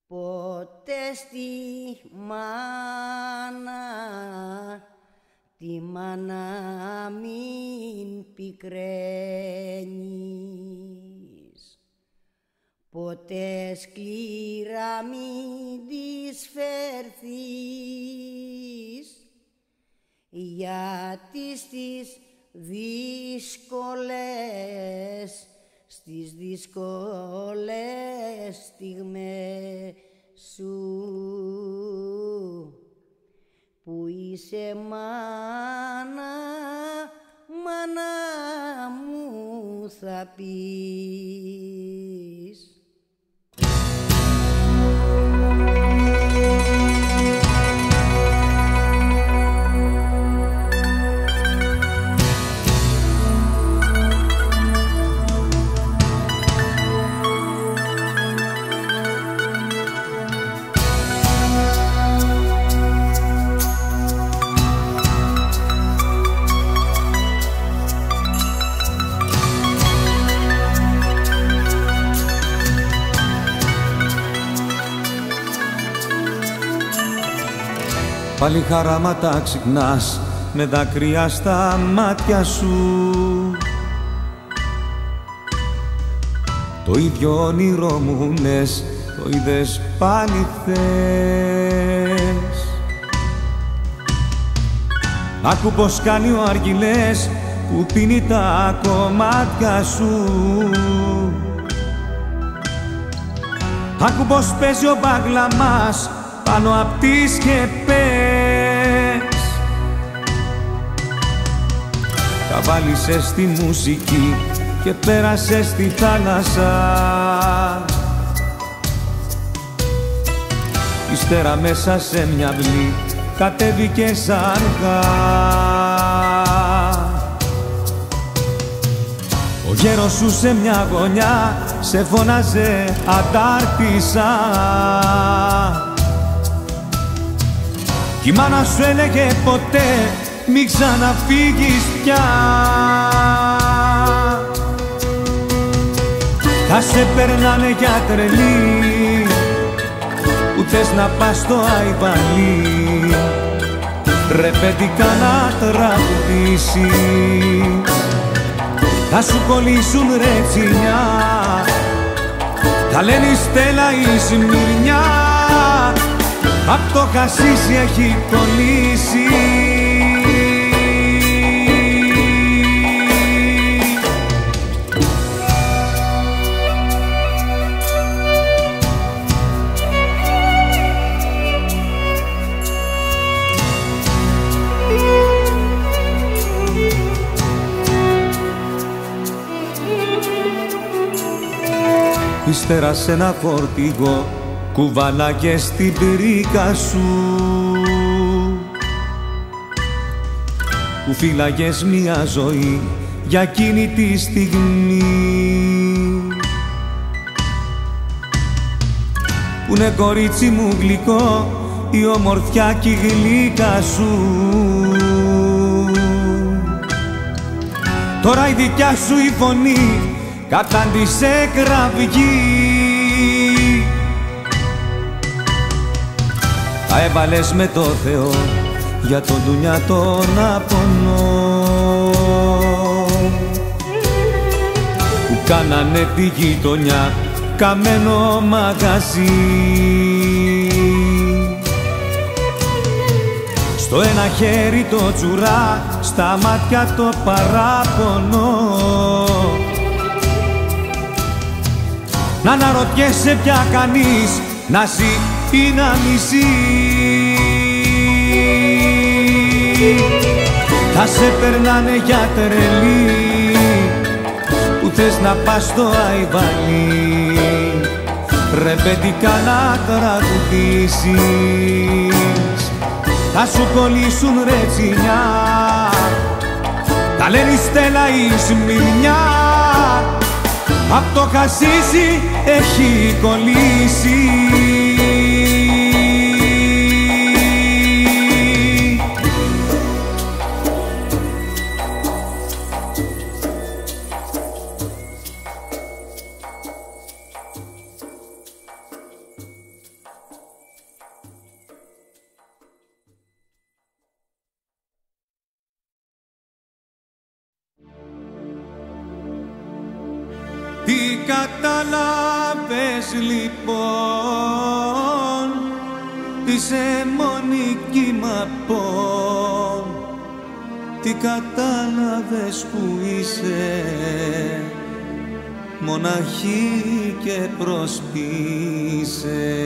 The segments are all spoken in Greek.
Ποτέ στη μάνα, τη μάνα μην πικραίνεις, ποτέ σκληρά μην της φερθείς, γιατί στις δύσκολες στιγμές σου που είσαι μάνα, μάνα μου θα πεις. Πάλι χαράματα ξυπνάς με δάκρυα στα μάτια σου. Το ίδιο όνειρο μου λες, το είδες πάλι χθες. Άκου πως κάνει ο Αργυλές που πίνει τα κομμάτια σου. Άκου πως παίζει ο Μπαγλαμάς πάνω απ' τις σκεπές. Καβάλισες στη μουσική και πέρασες στη θάλασσα. Ύστερα μέσα σε μια αυλή κατέβηκες αργά. Ο γέρος σου σε μια γωνιά σε φώναζε Αντάρτισσα. Κι η μάνα σου έλεγε ποτέ μη ξαναφύγεις πια. Θα σε περνάνε για τρελή που θες να πας στο Αϊβαλί, ρε παιδικά να τραγουδήσεις. Θα σου κολλήσουν ρε τσινιά, θα λένε η Στέλλα η Σμυρνιά, απ' το χασίσι έχει κολλήσει. Ύστερα σ' ένα φορτηγό κουβαλάγες στην πρίκα σου, που φύλαγες μια ζωή για εκείνη τη στιγμή. Που είναι κορίτσι μου γλυκό η ομορφιά κι η γλύκα σου. Τώρα η δικιά σου η φωνή κατάντησε κραυγή. Τα έβαλες με το Θεό για τον Ντουνιά τον Απονό, που κάνανε τη γειτονιά καμένο μαγαζί. Στο ένα χέρι το τσουρά, στα μάτια το παράπονο. Να αναρωτιέσαι πια κανείς να ζει ή να μισεί. Θα σε περνάνε για τρελή που θες να πας στο Αϊβαλί, ρε παιδικά να τραγουδήσεις. Θα σου κολλήσουν ρε τσινιά, θα λένε η Στέλλα η Σμυρνιά, απ' το χασίσι έχει κολλήσει. κατάλαβες λοιπόν, είσαι μονική μαπών. Τι κατάλαβες που είσαι μοναχή και προσποιείσαι.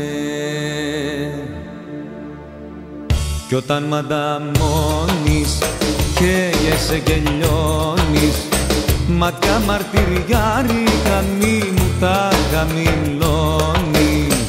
Κι όταν μ' ανταμώνεις, καίγεσαι και λιώνεις, μάτια μαρτυριάρικα μη μου τα χαμηλώνεις.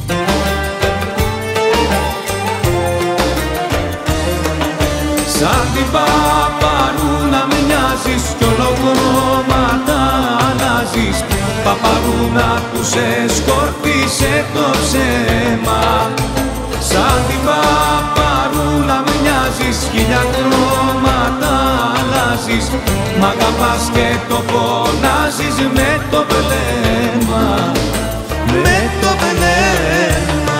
Σαν την παπαρούνα μοιάζεις κι ολοκρώματα αλλάζεις, παπαρούνα που σε σκόρπισε το ψέμα. Σαν την παπαρούνα μοιάζεις, χίλια χρώματα αλλάζεις, μ' αγαπάς και το φωνάζεις με το βλέμμα, με το βλέμμα.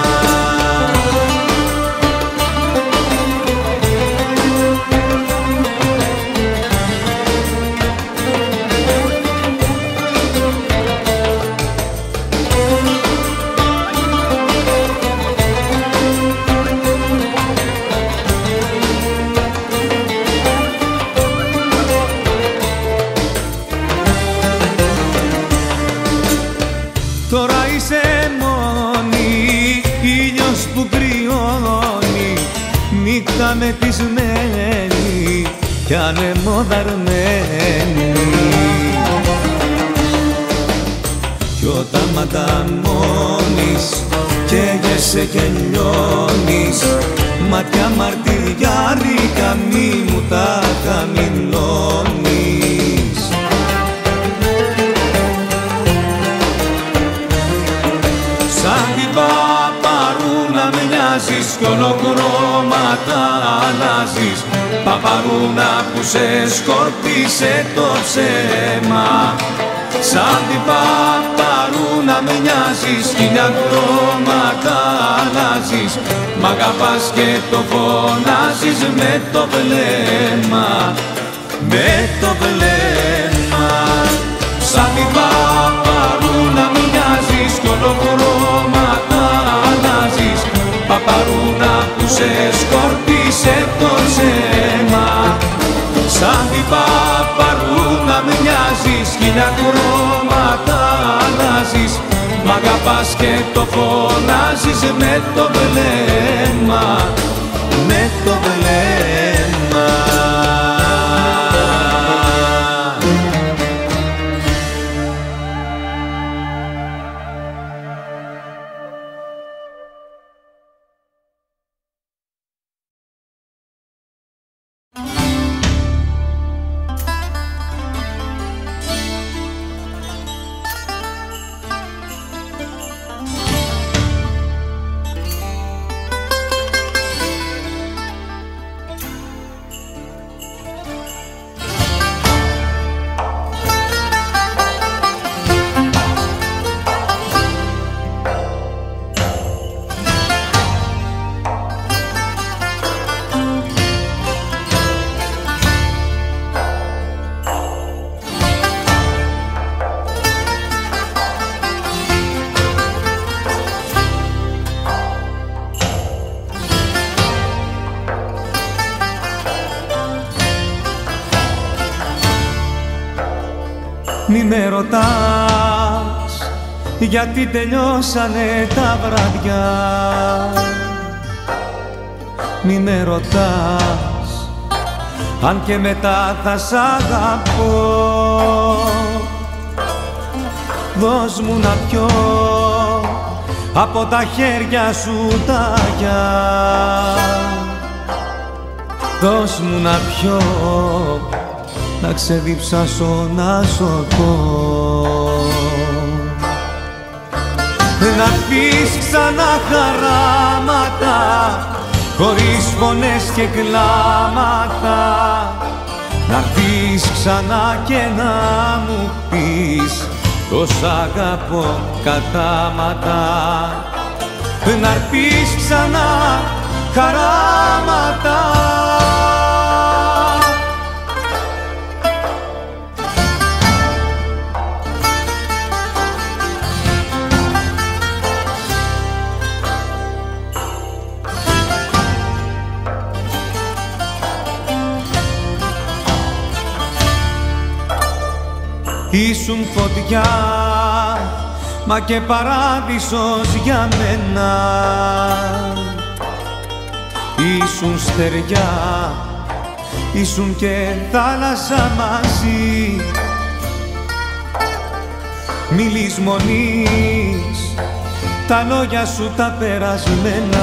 Τώρα είσαι μόνη, ήλιος που κρυώνει, νύχτα μεθυσμένη κι ανεμοδαρμένη. Κι όταν μ' ανταμώνεις, καίγεσαι και λιώνεις, μάτια μαρτυριάρικα μη μου τα χαμηλώνεις. Σαν την παπαρούνα μοιάζεις κι ολοκρώματα αλλάζεις, παπαρούνα που σε σκόρπισε το ψέμα. Σαν την παπαρούνα μοιάζεις, χίλια χρώματα αλλάζεις, μ' αγαπάς και το φωνάζεις με το βλέμμα, με το βλέμμα. Σαν την παπαρούνα μοιάζεις κι ολοκρώματα αλλάζεις, παπαρούνα που σε σκόρπισε το ψέμα. Σαν την παπαρούνα μοιάζεις, χίλια χρώματα αλλάζεις, μ' αγαπάς και το φωνάζεις με το βλέμμα, με το βλέμμα. Μη με ρωτάς γιατί τελειώσανε τα βράδια, μη με ρωτάς αν και μετά θα σ' αγαπώ. Δώσ' μου να πιω από τα χέρια σου τα αγιά, δώσ' μου να πιω να ξεδιψάσω να σωθώ. Να πεις ξανά χαράματα χωρίς φωνές και κλάματα, να πεις ξανά και να μου πεις το σ' αγαπώ κατάματα. Να πεις ξανά χαράματα. ήσουν φωτιά, μα και παράδεισος για μένα. Ήσουν στεριά, ήσουν και θάλασσα μαζί. Μη λησμονείς τα λόγια σου τα περασμένα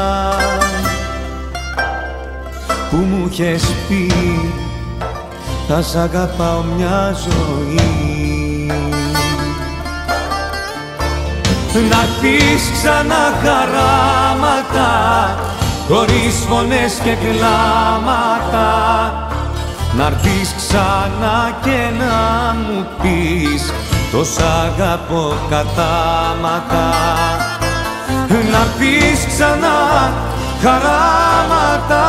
που μου είχες πει θα σ' αγαπάω μια ζωή. Να πεις ξανά χαράματα χωρίς φωνές και κλάματα, να'ρθείς ξανά και να μου πεις το σ' αγαπώ κατάματα. Να'ρθείς ξανά χαράματα,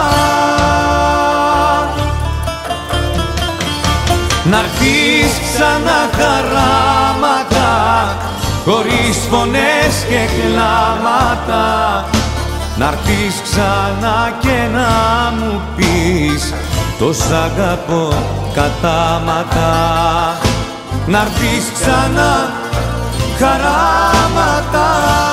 να'ρθείς ξανά χαράματα χωρίς φωνές και κλάματα, να'ρθείς ξανά και να μου πεις το σ' αγαπώ κατάματα. Να'ρθείς ξανά χαράματα.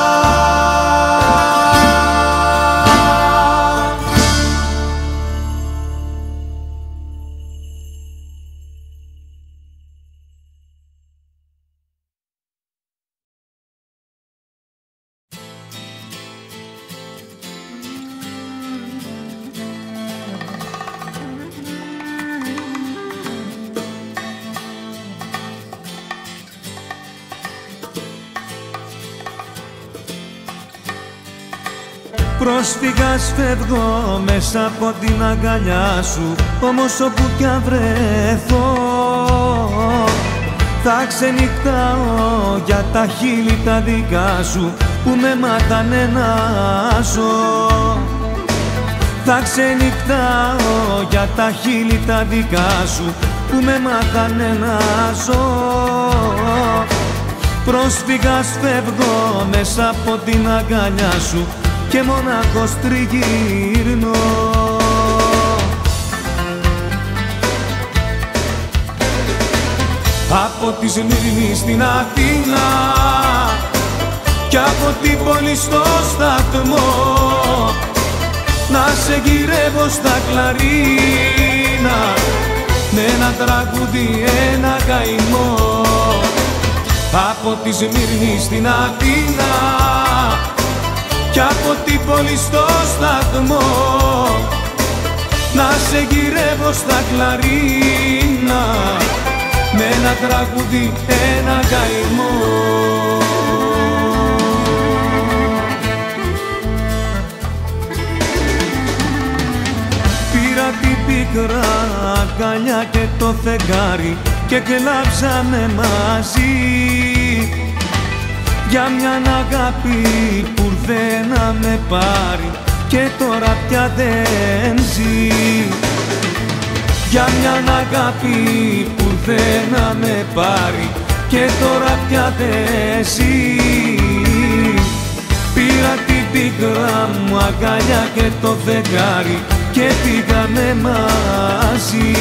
Πρόσφυγας φεύγω μέσα από την αγκαλιά σου, όμως όπου κι αν βρεθώ θα ξενυχτάω για τα χείλη τα δικά σου που με μάθανε να ζω. Θα ξενυχτάω για τα χείλη τα δικά σου που με μάθανε να ζω. Πρόσφυγας φεύγω μέσα από την αγκαλιά σου και μοναχός τριγύρνω. Από τη Σμύρνη στην Αθήνα κι από την πόλη στο σταθμό να σε γυρεύω στα κλαρίνα με ένα τραγούδι, ένα καημό. Από τη Σμύρνη στην Αθήνα κι από την πόλη στο σταθμό να σε γυρεύω στα κλαρίνα με ένα τραγούδι, ένα καημό. Πήρα την πίκρα αγκαλιά και το φεγγάρι και κλάψαμε μαζί για μιαν αγάπη που ήρθε να με πάρει και τώρα πια δεν ζει. Για μιαν αγάπη που ήρθε να με πάρει και τώρα πια δεν ζει. Πήρα την πίκρα μου αγκαλιά και το φεγγάρι και πήγαμε μαζί.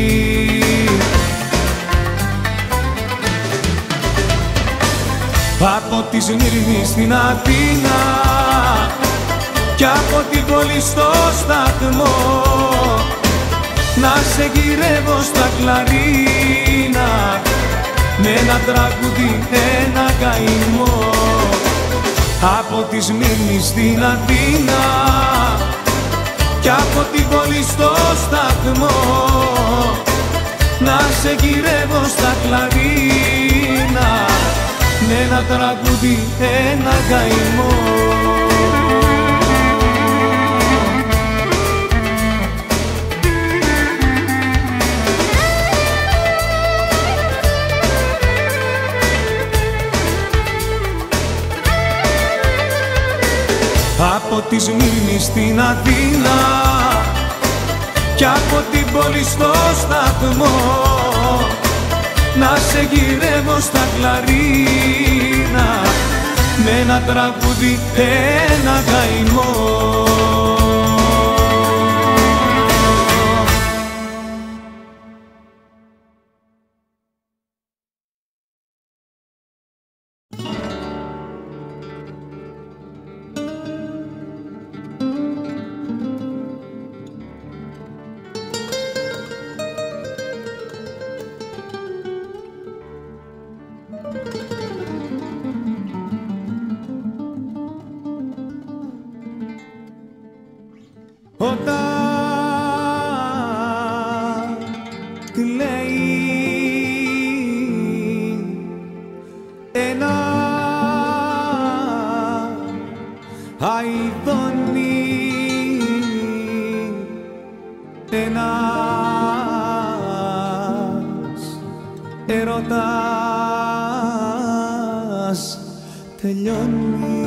Από τη Σμύρνη στην Αθήνα κι από την πόλη στο σταθμό να σε γυρεύω στα κλαρίνα με ένα τραγούδι, ένα καημό. Από τη Σμύρνη στην Αθήνα κι από την πόλη στο σταθμό να σε γυρεύω στα κλαρίνα με ένα τραγούδι, ένα καημό. Από τη Σμύρνη στην Αθήνα κι από την πόλη στο σταθμό να σε γυρεύω στα κλαρίνα με ένα τραγούδι, ένα καημό. Όταν κλαίει ένα αηδόνι, ένας ερωτάς τελειώνει.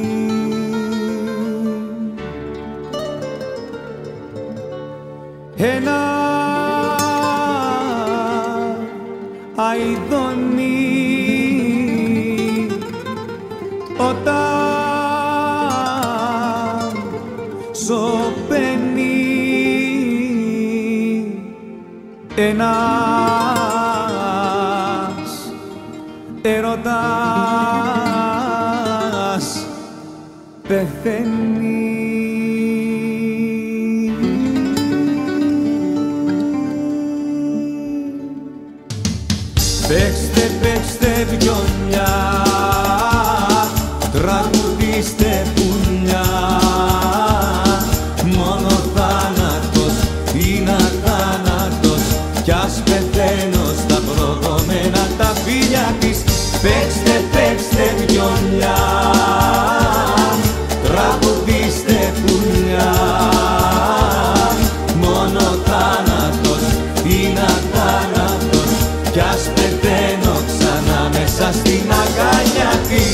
Ένα αηδόνι όταν σωπαίνει, ένας ερωτάς πεθαίνει. Παίξτε, παίξτε βιολιά, τραγουδίστε πουλιά, μόνο θάνατος είναι αθάνατος κι ας πεθαίνω στα προδομένα τα φίλια της. Παίξτε, παίξτε βιολιά, τραγουδίστε πουλιά, μόνο θάνατος είναι αθάνατος κι ας πεθαίνω ξανά μέσα στην αγκαλιά της.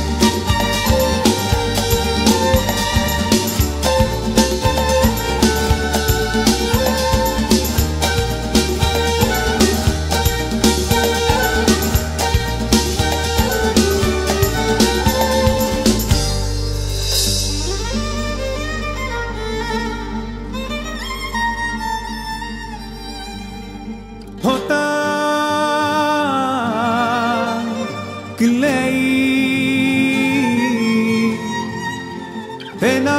Όταν κλαίει ένα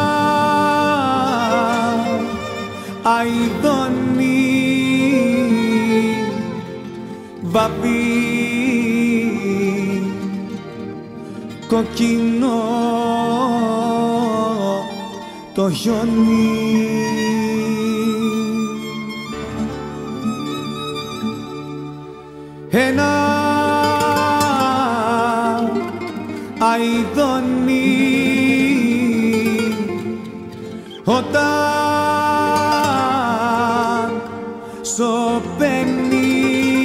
αηδόνι βαπεί κοκκινό το χιόνι. Ένα αηδόνι όταν σωπαίνει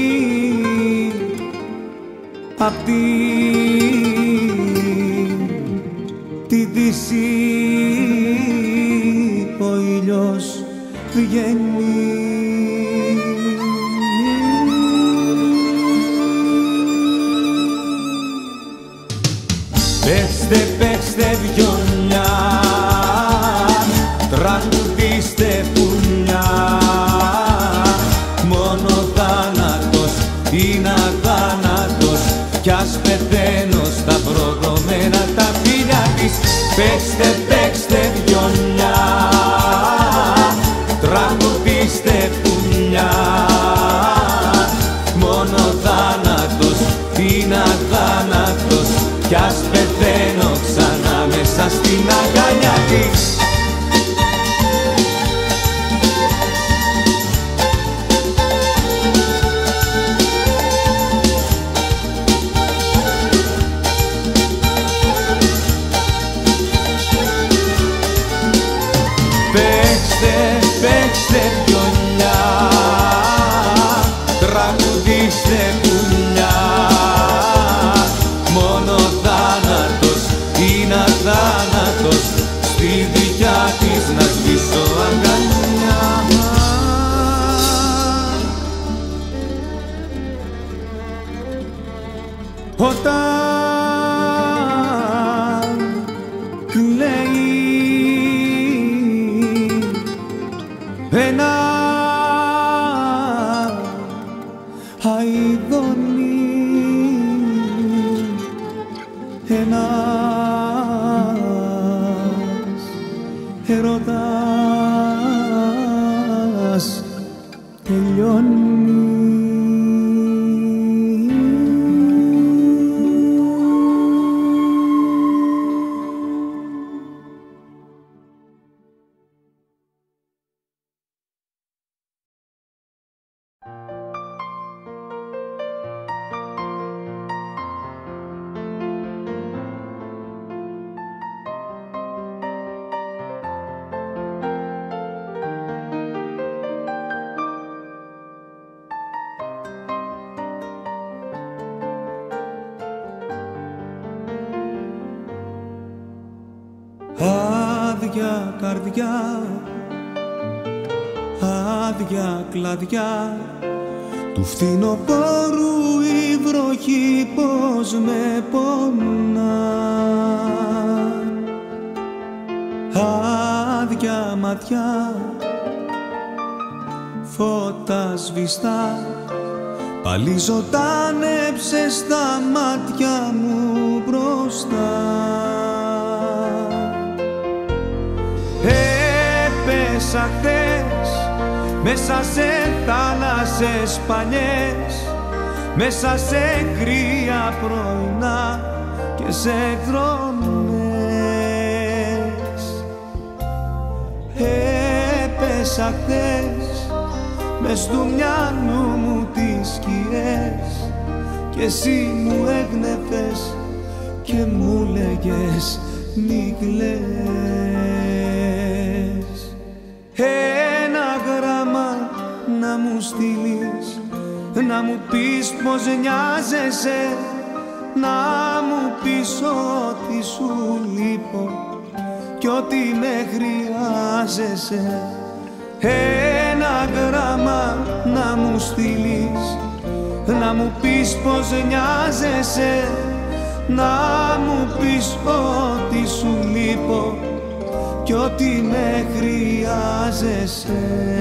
απ' τη δύση ο ήλιος βγαίνει. Παίξτε, παίξτε βιολιά, τραγουδίστε πουλιά, μόνο θάνατος είναι αθάνατος κι ας πεθαίνω στα προδομένα τα φίλια της. Παίξτε, παίξτε βιολιά, τραγουδίστε πουλιά, μόνο θάνατος είναι αθάνατος κι ας πεθαίνω ξανά μέσα στην αγκαλιά της. Παίξτε, παίξτε βιολιά, τραγουδίστε πουλιά, μόνο θάνατος είναι αθάνατος στη δικιά της να σβήσω αγκαλιά. Όταν κλαίει ένα αηδόνι, ένας ερωτάς τελειώνει. Άδεια καρδιά, άδεια κλαδιά του φθινοπόρου η βροχή πως με πονά. Άδεια ματιά, φώτα σβηστά πάλι ζωντάνεψε στα μάτια μου μπροστά. Έπεσα χθες μέσα σε θάλασσες παλιές, μέσα σε κρύα πρωινά και σε δρόμες. Έπεσα χθες μες του μυαλού μου τις σκιές και εσύ μου έγνεφες και μου λέγες μη κλαις. Ένα γράμμα να μου στείλεις, να μου πεις πως νοιάζεσαι, να μου πεις ότι σου λείπω κι ότι με χρειάζεσαι. Ένα γράμμα να μου στείλεις, να μου πεις πως νοιάζεσαι, να μου πεις ότι σου λείπω κι ότι με χρειάζεσαι.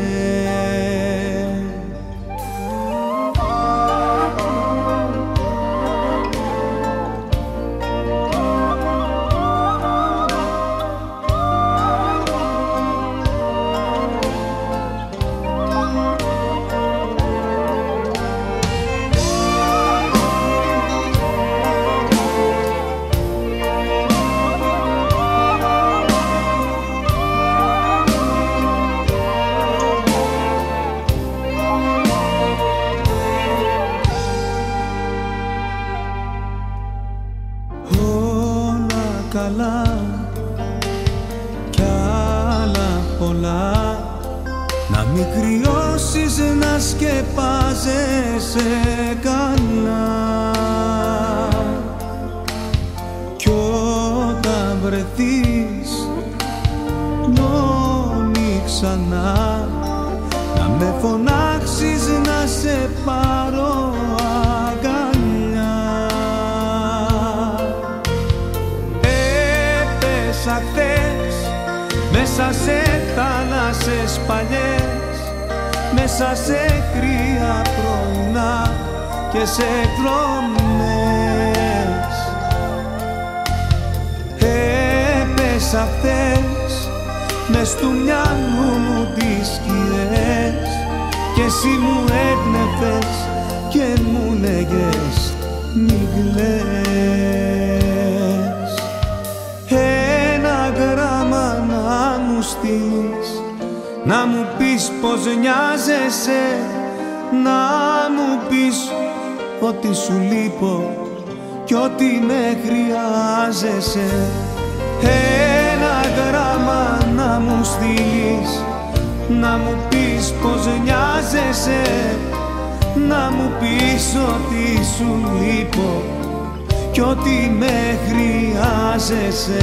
Καλά κι άλλα πολλά, να μην κρυώσεις, να σκεπάζεσαι καλά. Κι όταν βρεθείς νόμι ξανά, να με φωνάξεις, να σε πάρω χθες μέσα σε θάλασσες παλιές, μέσα σε κρύα πρωινά και σε δρόμες. Έπεσα χθες μες του μυαλού μου τις σκιές και εσύ μου έγνεφες και μου λέγες μη κλαις. Ένα γράμμα να μου στείλεις, να μου πεις πως νοιάζεσαι, να μου πεις ότι σου λείπω κι ότι με χρειάζεσαι. Ένα γράμμα να μου στείλεις, να μου πεις πως νοιάζεσαι, να μου πεις ότι σου λείπω κι ότι με χρειάζεσαι.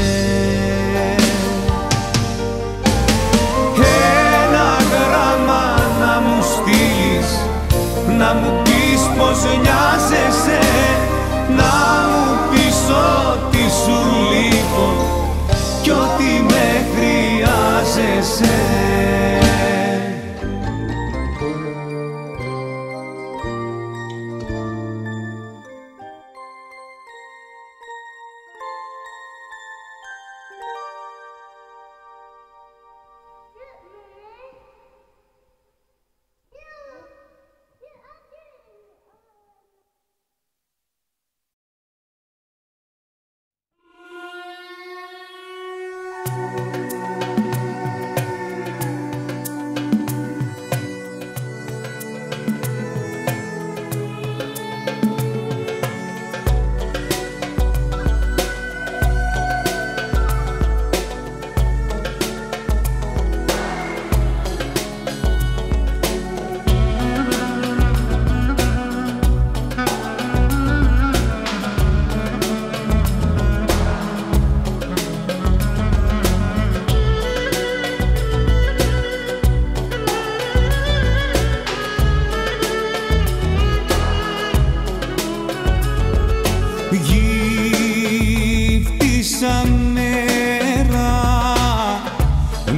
Ένα γράμμα να μου στείλεις, να μου πεις πως νοιάζεσαι, να μου πεις ότι σου λείπω κι ότι με χρειάζεσαι.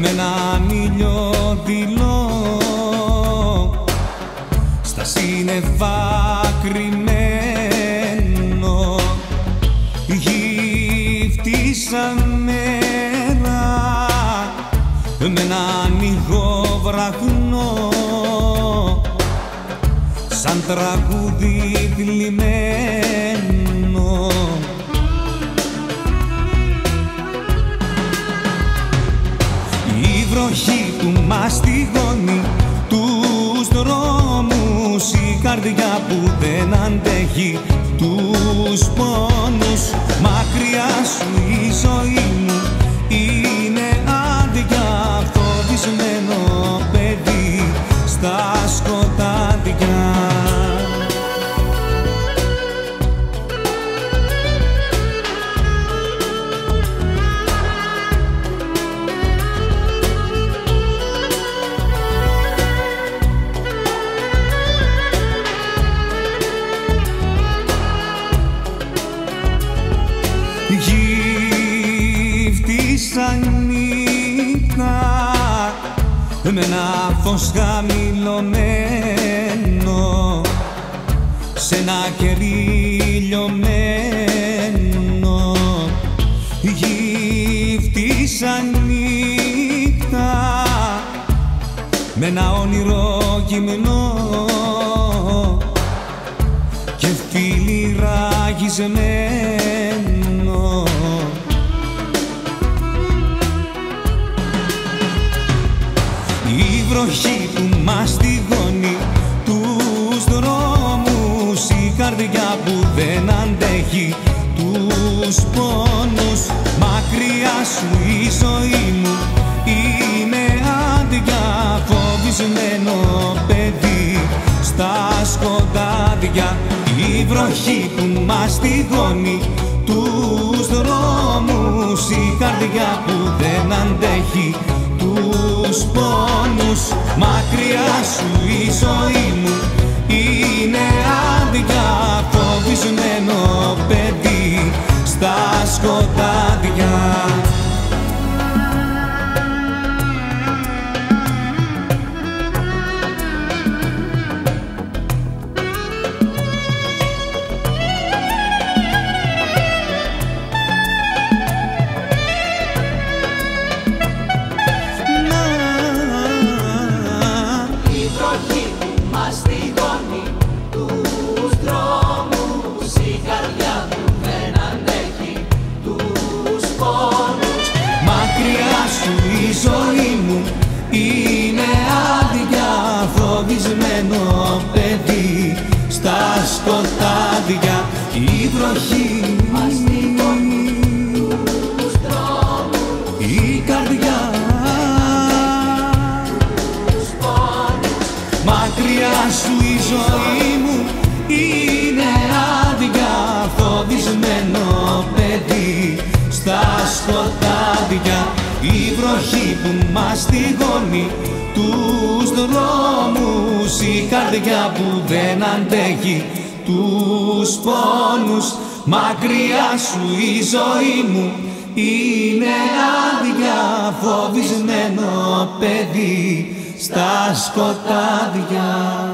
με έναν ήλιο δειλό στα σύννεφα κρυμμένο, γύφτησα μέρα με έναν ηχό βραχνό, σαν τραγούδι θλιμμένο. Η βροχή του μαστιγώνει τους δρόμους, η καρδιά που δεν αντέχει τους πόνους. Μακριά σου η ζωή μου είναι άδεια, φοβισμένο παιδί στα σκοτάδια. Γύφτησα νύχτα με ένα φως χαμηλωμένο, σε ένα κερί λιωμένο. Γύφτησα νύχτα με ένα όνειρο γυμνό και φίλι ραγισμένο. Η βροχή που μαστιγώνει τους δρόμους, η καρδιά που δεν αντέχει τους πόνους. Μακριά σου η ζωή μου είναι άδεια, φοβισμένο παιδί στα σκοτάδια. Η βροχή που μαστιγώνει τους δρόμους, η καρδιά που δεν αντέχει τους πόνους. Μακριά σου η ζωή μου είναι άδεια, φοβισμένο παιδί στα σκοτάδια. Φοβισμένο παιδί στα σκοτάδια. Η βροχή μαστιγώνει τους δρόμους, η καρδιά τους πόνους. Μακριά σου η ζωή μου είναι άδεια, φοβισμένο παιδί στα σκοτάδια. Η βροχή που μαστιγώνει τους δρόμους, η καρδιά που δεν αντέχει τους πόνους. Μακριά σου η ζωή μου είναι άδεια, φοβισμένο παιδί στα σκοτάδια.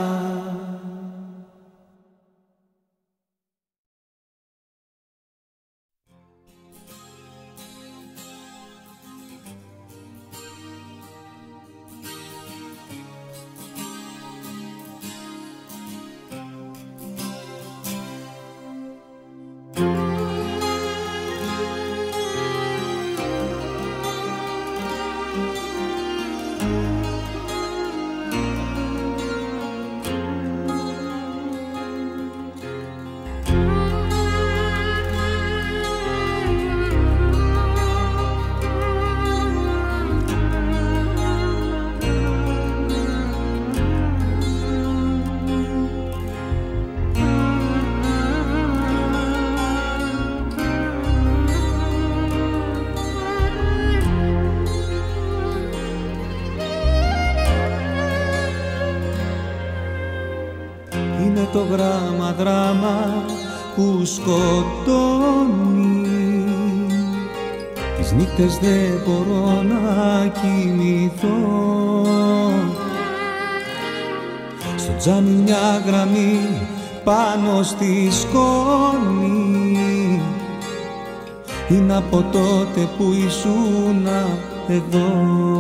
Είναι το γράμμα δράμα που σκοτώνει, της τις νύχτες δεν μπορώ να κοιμηθώ. Στο τζάμι μια γραμμή πάνω στη σκόνη, είναι από τότε που ήσουνα εδώ.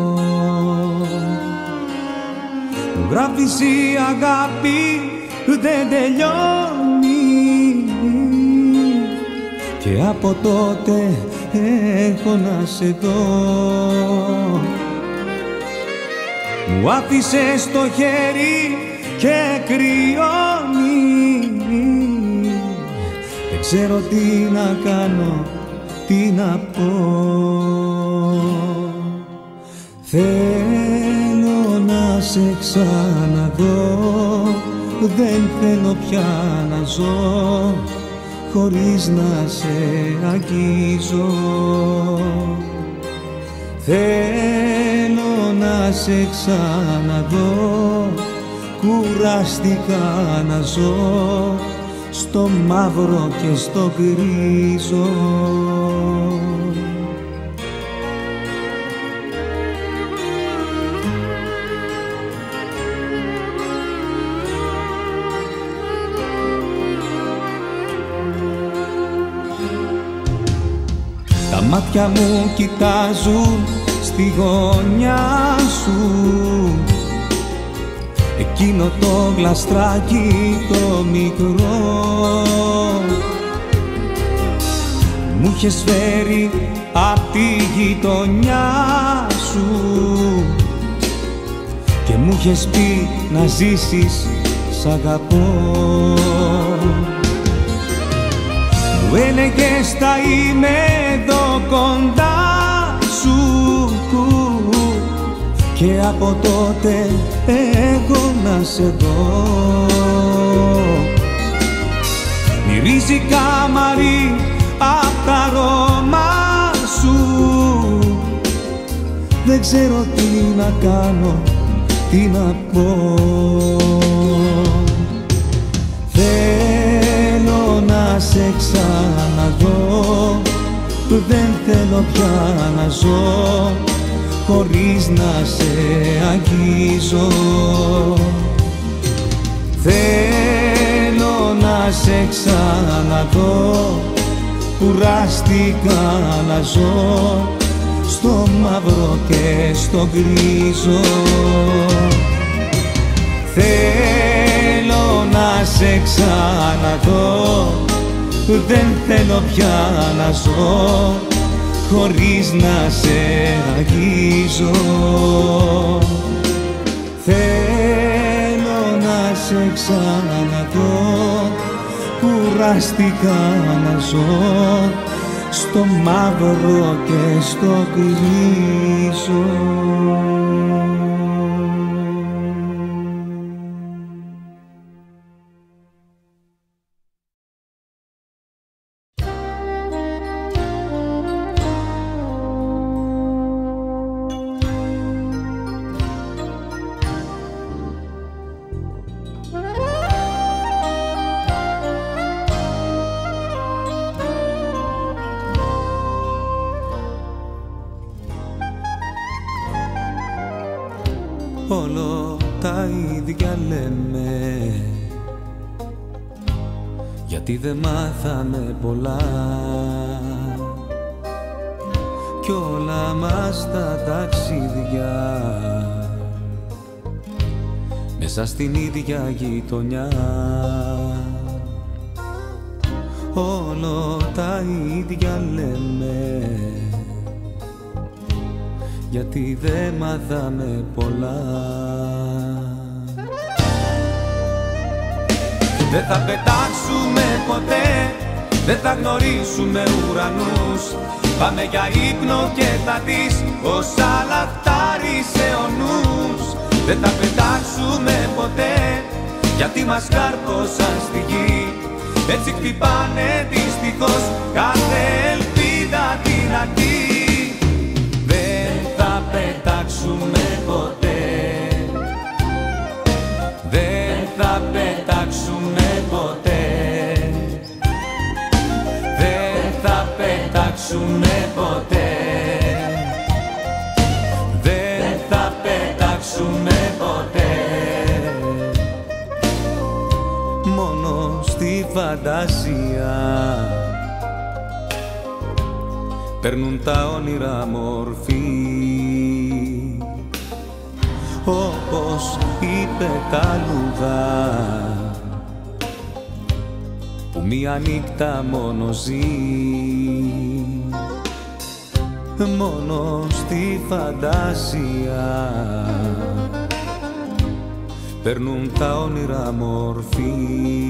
Μου γράφεις η αγάπη δεν τελειώνει και από τότε έχω να σε δω. Μου άφησες το χέρι και κρυώνει, δεν ξέρω τι να κάνω, τι να πω. Θέλω να σε ξαναδώ, δεν θέλω πια να ζω χωρίς να σε αγγίζω. Θέλω να σε ξαναδώ, κουράστηκα να ζω στο μαύρο και στο γκρίζο. Τα μάτια μου κοιτάζουν στη γωνιά σου, εκείνο το γλαστράκι το μικρό. Μου είχες φέρει απ' τη γειτονιά σου και μου είχες πει να ζήσεις, σ' αγαπώ. Μου έλεγες θα είμαι εδώ κοντά σου και από τότε έχω να σε δω. Μυρίζει καμαρί απ' τα αρώμα σου, δεν ξέρω τι να κάνω, τι να πω. Θέλω να σε ξαναδώ, δεν θέλω πια να ζω χωρίς να σε αγγίζω. Θέλω να σε ξαναδώ, κουράστηκα να ζω στο μαύρο και στο γκρίζο. Θέλω να σε ξαναδώ, δεν θέλω πια να ζω χωρίς να σε αγγίζω. Θέλω να σε ξαναδώ, κουράστηκα να ζω στο μαύρο και στο γκρίζο. Όλο τα ίδια λέμε, γιατί δεν μάθαμε πολλά κι όλα μας τα ταξίδια μέσα στην ίδια γειτονιά. Όλο τα ίδια λέμε, γιατί δεν μάθαμε πολλά. Δεν θα πετάξουμε ποτέ, δεν θα γνωρίσουμε ουρανούς. Πάμε για ύπνο και θα δεις ως λαχτάρεις αιωνούς. Δεν θα πετάξουμε ποτέ, γιατί μας κάρπωσαν στη γη. Έτσι χτυπάνε δυστυχώς κάθε ελπίδα δυνατή. Θα πετάξουμε ποτέ, δεν θα πετάξουμε ποτέ, δεν θα πετάξουμε ποτέ. φαντασία, παίρνουν τα όνειρα μορφή, όπως η πεταλούδα που μία νύχτα μόνο ζει, μόνο στη φαντασία παίρνουν τα όνειρα μορφή.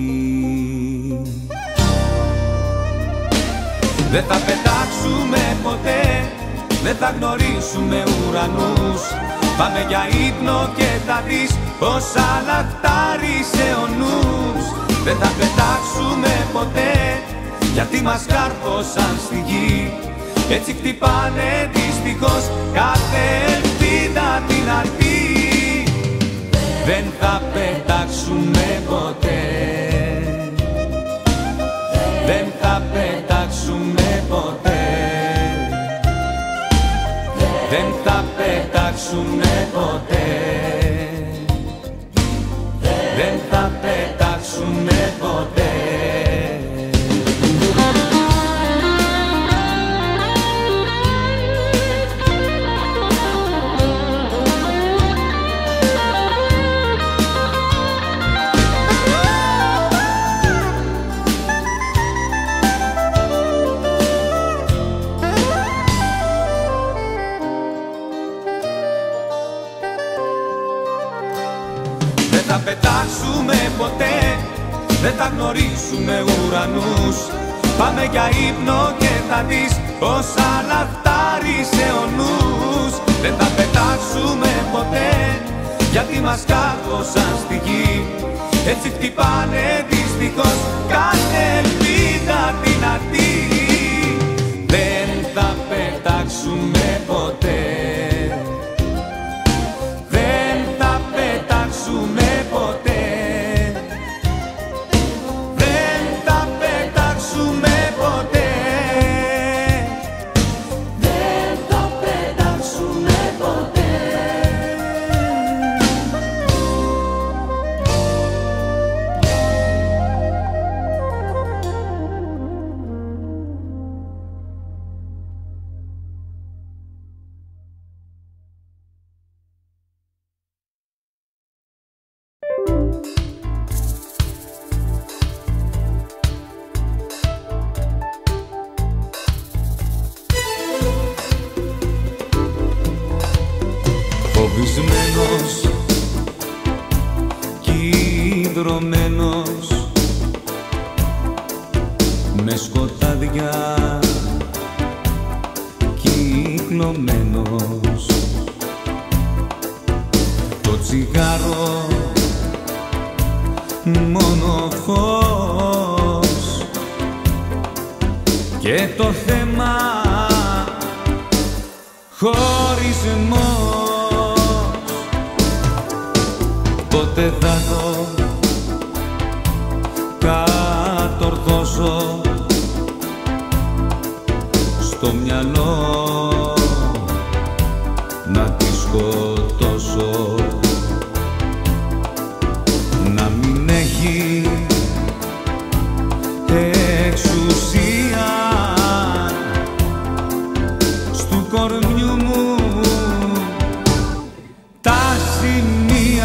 Δεν θα πετάξουμε ποτέ, δεν θα γνωρίσουμε ουρανούς. Πάμε για ύπνο και θα δεις πως λαχτάρισε ο νους. Δεν θα πετάξουμε ποτέ, γιατί μας κάρφωσαν στη γη. Έτσι χτυπάνε δυστυχώς κάθε ελπίδα την αρτή. Δεν θα πετάξουμε ποτέ, δεν θα πετάξουμε ποτέ, δεν θα πετάξουμε ποτέ, δεν θα πετάξουμε ποτέ. Δεν θα πετάξουμε ποτέ, δεν θα γνωρίσουμε ουρανούς. Πάμε για ύπνο και θα δεις πως λαχτάρισε ο νους. Δεν θα πετάξουμε ποτέ, γιατί μας κάρφωσαν στη γη. Έτσι χτυπάνε δυστυχώς κάθε ελπίδα την αρτή. Δεν θα πετάξουμε ποτέ, δεν θα πετάξουμε ποτέ, δεν θα πετάξουμε ποτέ, δεν θα πετάξουμε ποτέ. Φοβισμένος κι ιδρωμένος με σκοτάδια κυκλωμένος, το τσιγάρο μόνο φως και το θέμα χωρισμός. Πότε θα το κατορθώσω στο μυαλό να τη σκοτώσω, να μην έχει εξουσία στου κορμιού μου τα σημεία.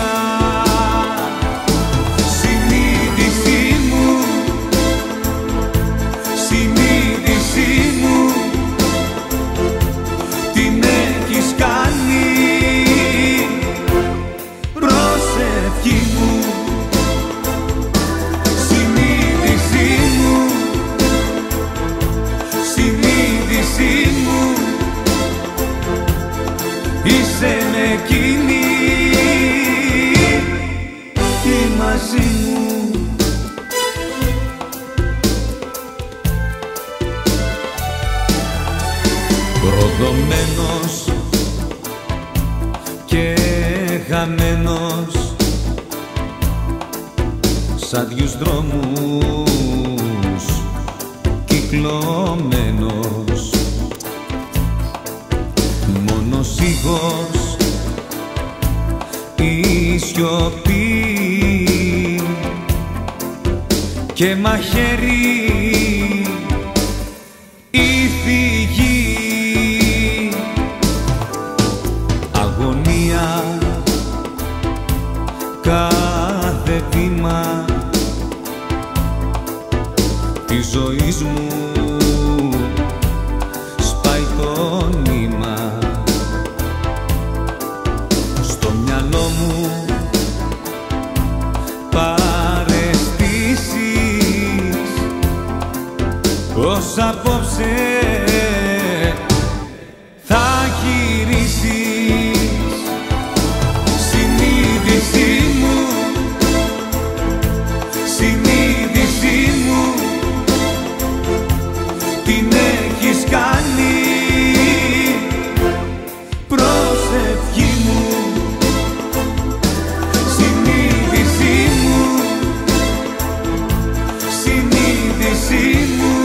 Είσαι με εκείνη ή μαζί μου. Προδομένος και χαμένος σ' άδειους δρόμους κυκλωμένος, μόνος ήχος η σιωπή και και μαχαίρι η φυγή, αγωνία κάθε βήμα της ζωής μου σπάει το νήμα. Στο μυαλό μου παραισθήσεις ως απόψε θα γυρίσεις. Συνείδησή μου, συνείδησή μου, την έχεις κάνει προσευχή μου. Συνείδησή μου, συνείδησή μου,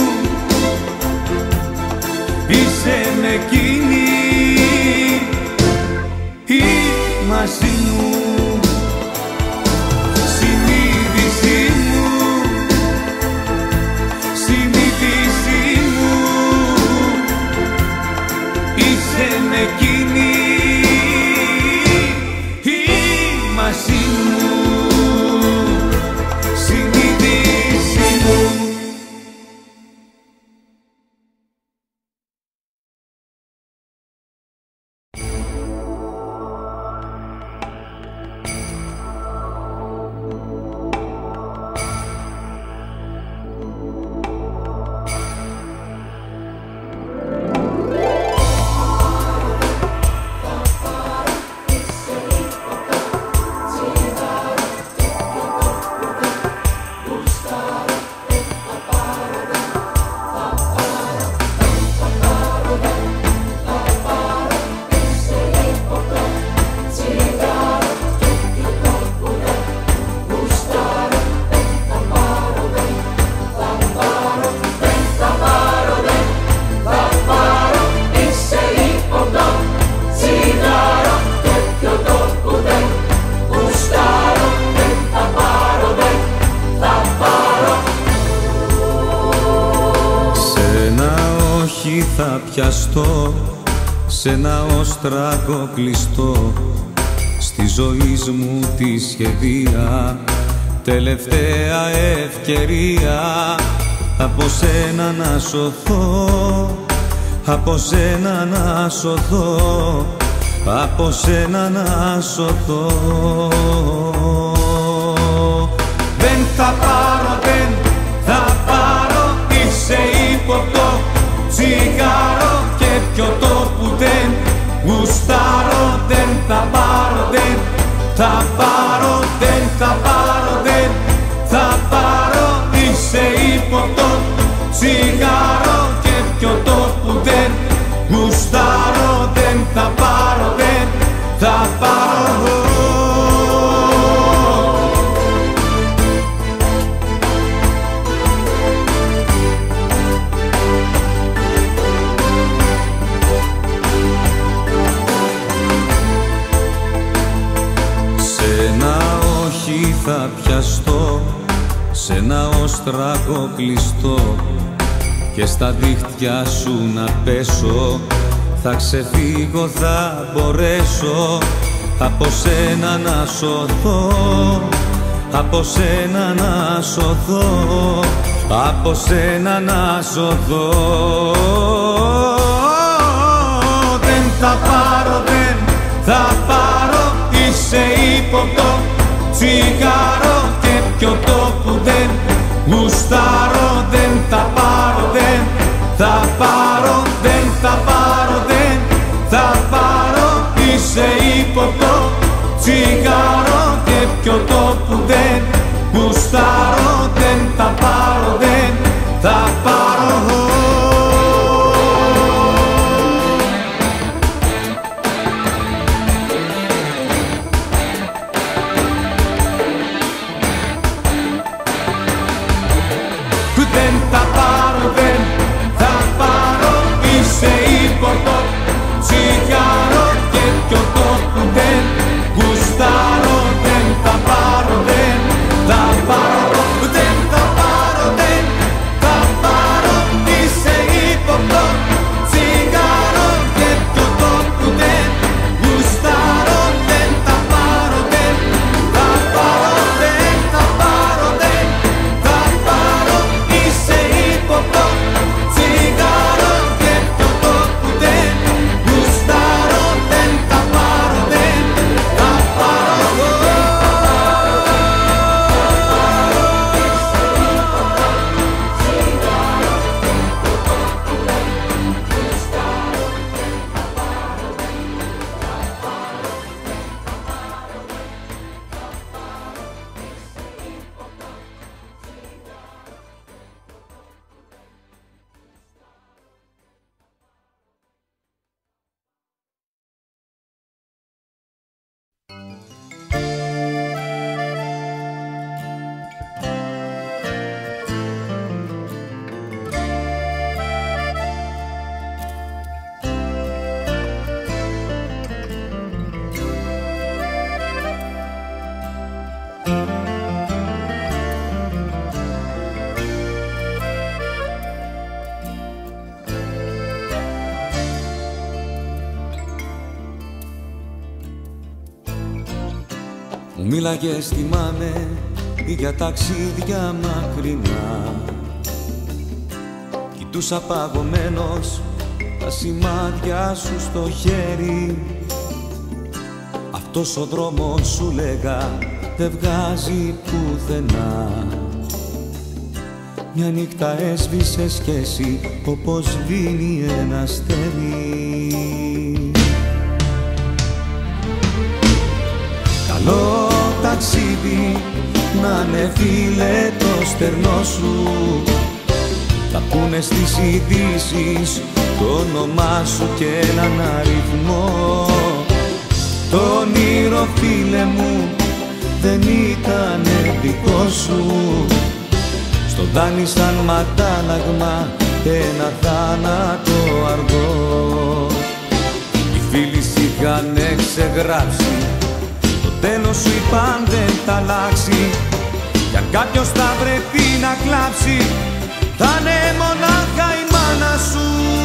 είσαι με εκείνη ή μαζί μου. Συνείδησή μου, συνείδησή μου, είσαι με εκείνη ή μαζί μου. Συνείδησή μου. Θα πιαστώ σ' ένα όστρακο κλειστό στη ζωή μου τη σχεδία, τελευταία ευκαιρία από σένα να σωθώ, από σένα να σωθώ, από σένα να σωθώ. Δεν θα πάρω, δεν θα πάρω, είσαι ύποπτο τσιγάρο και πιωτό που δεν γουστάρω. Δεν θα πάρω, δεν θα πάρω, δεν θα πάρω, δεν θα πάρω, είσαι ύποπτο τσιγάρο και πιωτό που δεν γουστάρω. Δεν θα πάρω, δεν θα πάρω. Θα πιαστώ σ' ένα όστρακο κλειστό και στα δίχτυα σου να πέσω. Θα ξεφύγω, θα μπορέσω από σένα να σωθώ, από σένα να σωθώ, από σένα να σωθώ. Δεν θα πάρω, δεν θα πάρω, είσαι ύποπτο τσιγάρο και πιωτό που δεν γουστάρω. Δεν θα πάρω, δεν θα πάρω, δεν θα πάρω, δεν θα πάρω, είσαι ύποπτο τσιγάρο και πιωτό που δεν γουστάρω. Δεν θα πάρω, δεν θα πάρω. Δεν θα πάρω, δεν θα πάρω, είσαι ύποπτο τσιγάρο και πιωτό που δεν γουστάρω. Δεν θα πάρω, δεν θα πάρω, δεν θα πάρω. Μου μίλαγες, θυμάμαι, για ταξίδια μακρινά. Κοιτούσα παγωμένος τα σημάδια σου στο χέρι. Αυτός ο δρόμος, σου λέγα, δεν βγάζει πουθενά. Μια νύχτα έσβησες κι εσύ, όπως σβήνει ένα αστέρι. Καλό ταξίδι, να είναι φίλε το στερνό σου. Θα πούνε στις ειδήσεις το όνομά σου και έναν αριθμό. Το όνειρο, φίλε μου, δεν ήτανε δικό σου. Στο δάνεισαν μ' αντάλλαγμα ένα θάνατο αργό. Οι φίλοι σ' είχανε ξεγράψει, το τέλος σου είπαν δεν θα αλλάξει. Κι αν κάποιος θα βρεθεί να κλάψει, θα είναι μονάχα η μάνα σου.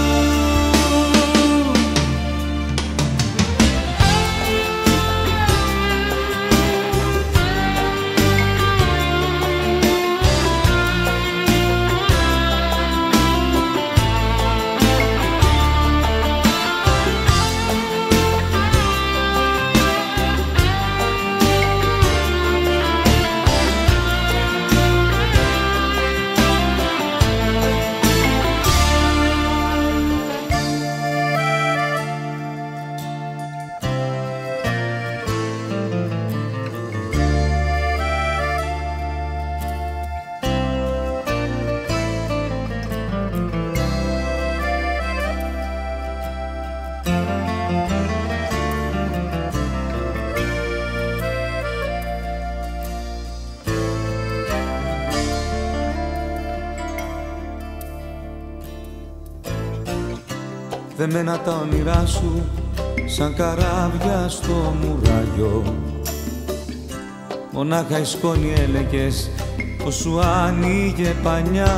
Δεμένα τα όνειρά σου σαν καράβια στο μουράγιο. Μονάχα η σκόνη έλεγες πως σου άνοιγε πανιά.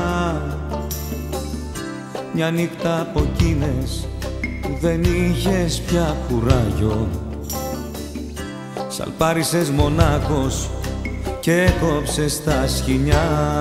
Μια νύχτα από εκείνες που δεν είχες πια κουράγιο. Σαλπάρισες μονάχος και κόψες τα σκοινιά.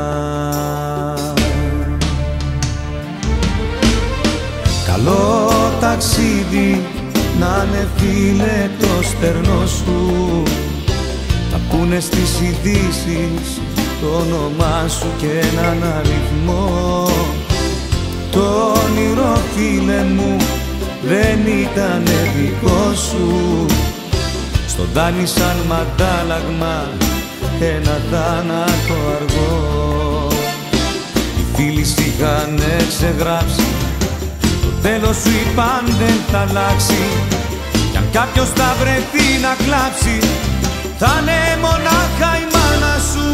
Καλό ταξίδι, να είναι φίλε το στερνό σου. Θα πούνε στις ειδήσεις το όνομά σου και έναν αριθμό. Το όνειρο, φίλε μου, δεν ήτανε δικό σου. Στον δάνεισαν μ' αντάλλαγμα ένα θάνατο αργό. Οι φίλοι σ' είχανε ξεγράψει, τέλος σου είπαν δεν θα αλλάξει. Κι αν κάποιος θα βρεθεί να κλάψει, θα είναι μονάχα η μάνα σου.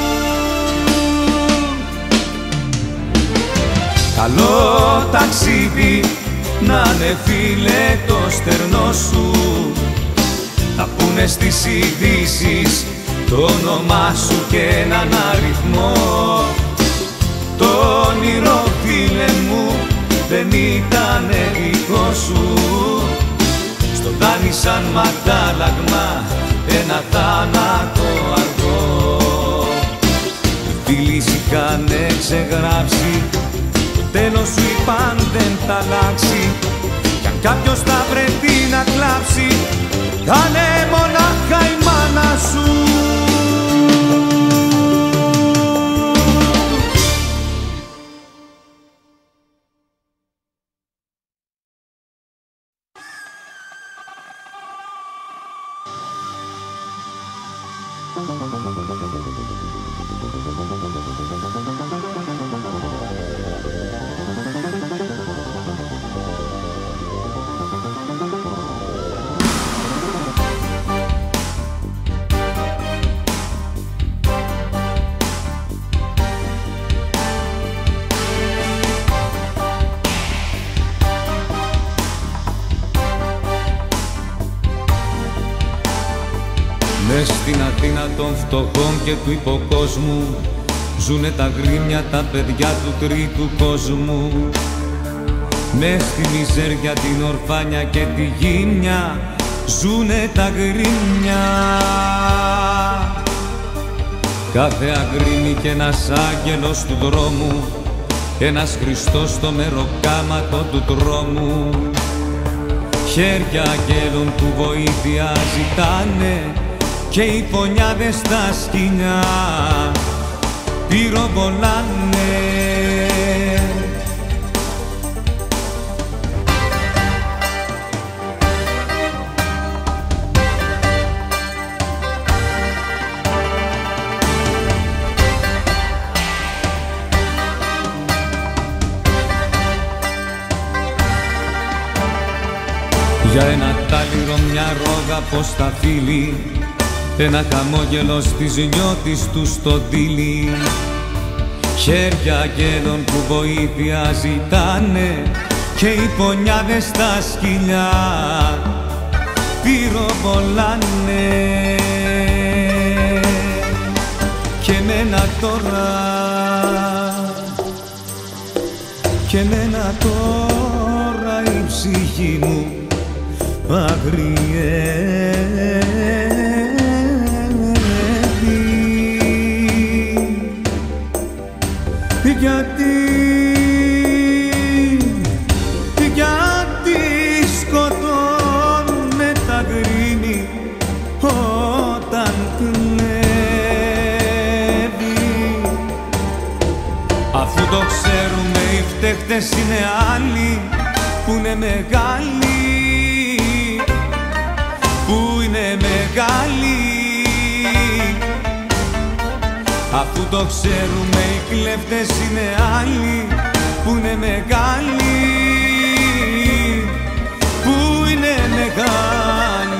Καλό ταξίδι, να είναι φίλε το στερνό σου. Θα πούνε στις ειδήσεις το όνομά σου και έναν αριθμό. Το όνειρο, φίλε μου, δεν ήτανε δικό σου. Στο δάνεισαν μ' αντάλλαγμα ένα θάνατο αργό. Οι φίλοι σ' είχανε ξεγράψει, το τέλος σου είπαν δεν θα αλλάξει. Κι αν κάποιος θα βρεθεί να κλάψει, θα είναι μονάχα η μάνα σου. Μες στην Αθήνα των φτωχών και του υποκόσμου ζουνε τα γρήμια τα παιδιά του τρίτου κόσμου. Μες στη μιζέρια, την ορφάνια και τη γύμνια ζουνε τα γκρίμια. Κάθε αγρίμι κι ένας άγγελος του δρόμου, ένας Χριστός στο μεροκάματο του τρόμου. Χέρια αγγέλων που βοήθεια ζητάνε και οι φωνιάδες στα σκοινιά πυροβολάνε. Για ένα τάλιρο μια ρόγα πως τα φίλει, ένα χαμόγελο στις νιώτης του στο δίλη. Χέρια αγγέλων που βοήθεια ζητάνε και οι φωνιάδες στα σκυλιά πυροβολάνε. Και εμένα τώρα η ψυχή μου αγριεύει. Γιατί σκοτώνε τα γκρίνη όταν κλέβει. Αφού το ξέρουμε οι φταίχτες είναι άλλοι που είναι μεγάλοι, που είναι μεγάλοι. Αφού το ξέρουμε οι κλέφτες είναι άλλοι που είναι μεγάλοι, που είναι μεγάλοι.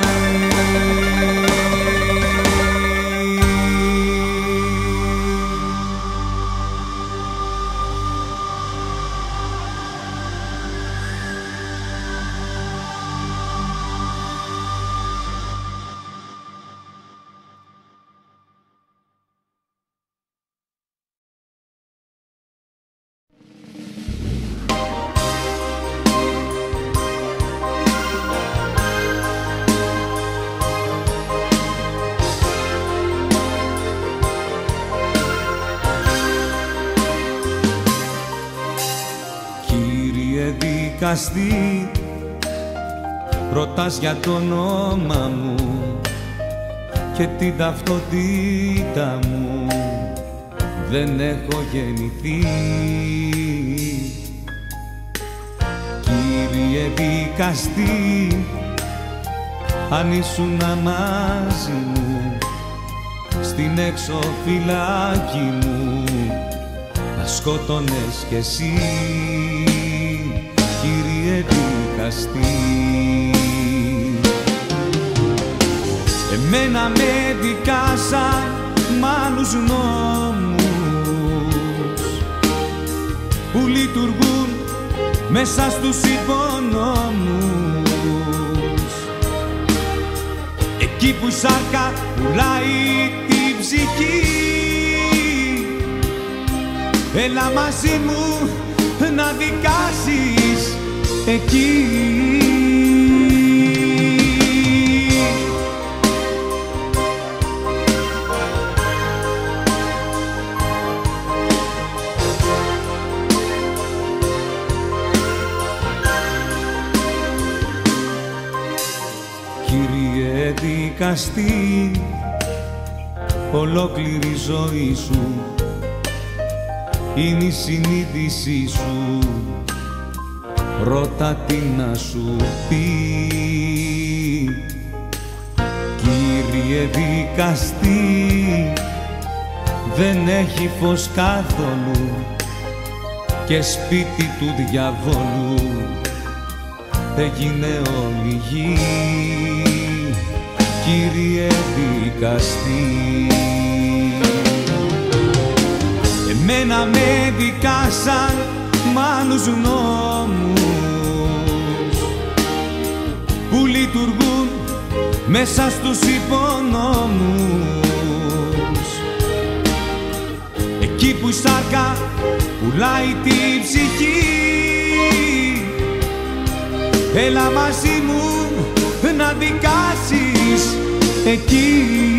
Δικαστή, ρωτάς για το όνομα μου και την ταυτότητα μου. Δεν έχω γεννηθεί. Κύριε δικαστή, αν ήσουν μαζί μου στην έξω φυλάκη μου, να σκότωνες κι εσύ. Κύριε δικαστή, εμένα με δικάσαν μ' άλλους νόμους που λειτουργούν μέσα στους υπονόμους. Εκεί που η σάρκα πουλάει την ψυχή, έλα μαζί μου να δικάσεις εκεί. Κύριε δικαστή, ολόκληρη ζωή σου είναι η συνείδησή σου. Ρώτα τι να σου πει. Κύριε δικαστή, δεν έχει φως καθόλου και σπίτι του διαβόλου έγινε όλη γη. Κύριε δικαστή, εμένα με δικάσαν μ' άλλους νόμους που λειτουργούν μέσα στους υπονόμους. Εκεί που η σάρκα πουλάει τη ψυχή, έλα μαζί μου να δικάσεις εκεί.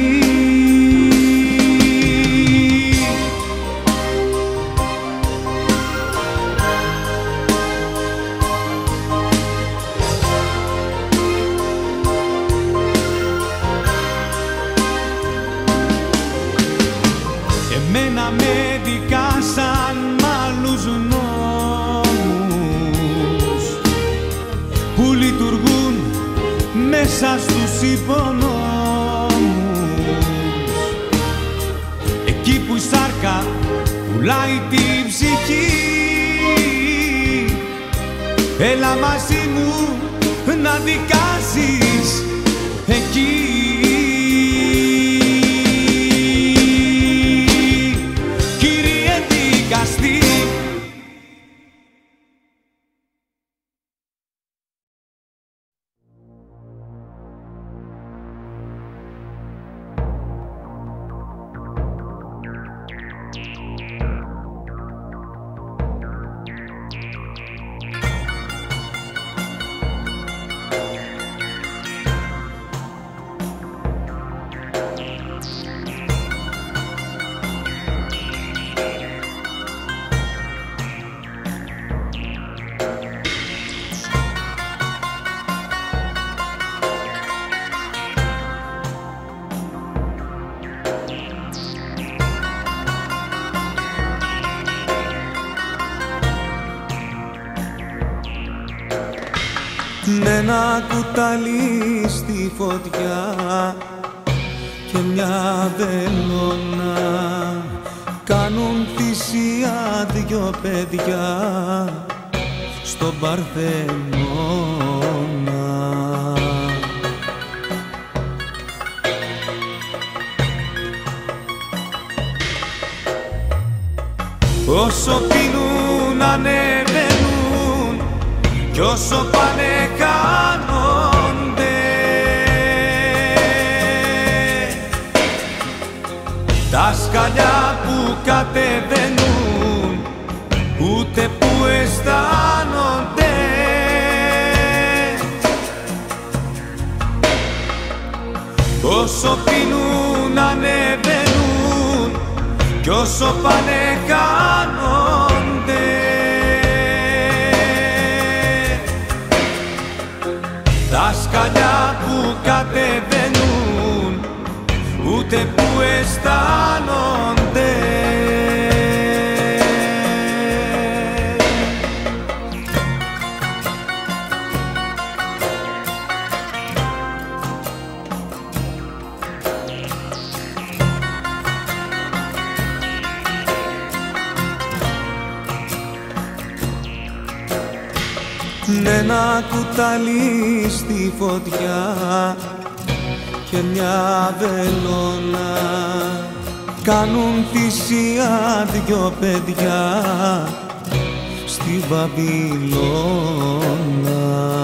Εμένα με δικάσαν μ' άλλους νόμους που λειτουργούν μέσα στους υπονόμους. Εκεί που η σάρκα πουλάει την ψυχή, έλα μαζί μου να δικάσεις εκεί. Κύριε δικαστή, με ένα κουτάλι στη φωτιά και μια βελόνα κάνουν θυσία δυο παιδιά στον Παρθενώνα. Όσο πίνουν ανεβαίνουν κι όσο πάνε χάνονται. Τα σκαλιά που κατεβαίνουν ούτε που αισθάνονται. Όσο πίνουν ανεβαίνουν κι όσο πάνε χάνονται. Τα σκαλιά που κατεβαίνουν ούτε που αισθάνονται. Με ένα κουτάλι στη φωτιά και μια βελόνα κάνουν θυσία δυο παιδιά στη Βαβυλώνα.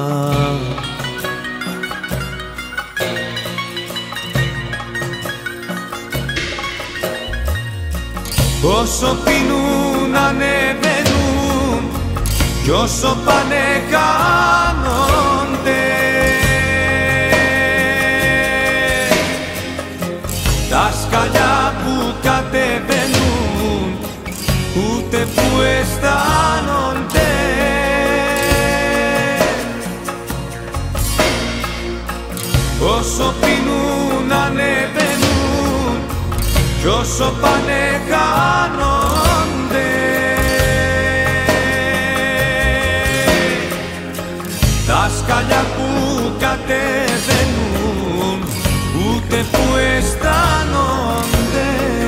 Όσο πίνουν ανεβαίνουν κι όσο πάνε χάνονται. Τα σκαλιά που κατεβαίνουν ούτε που αισθάνονται. Όσο πίνουν ανεβαίνουν κι όσο πάνε χάνονται. Τα σκαλιά που κατεβαίνουν ούτε που αισθάνονται.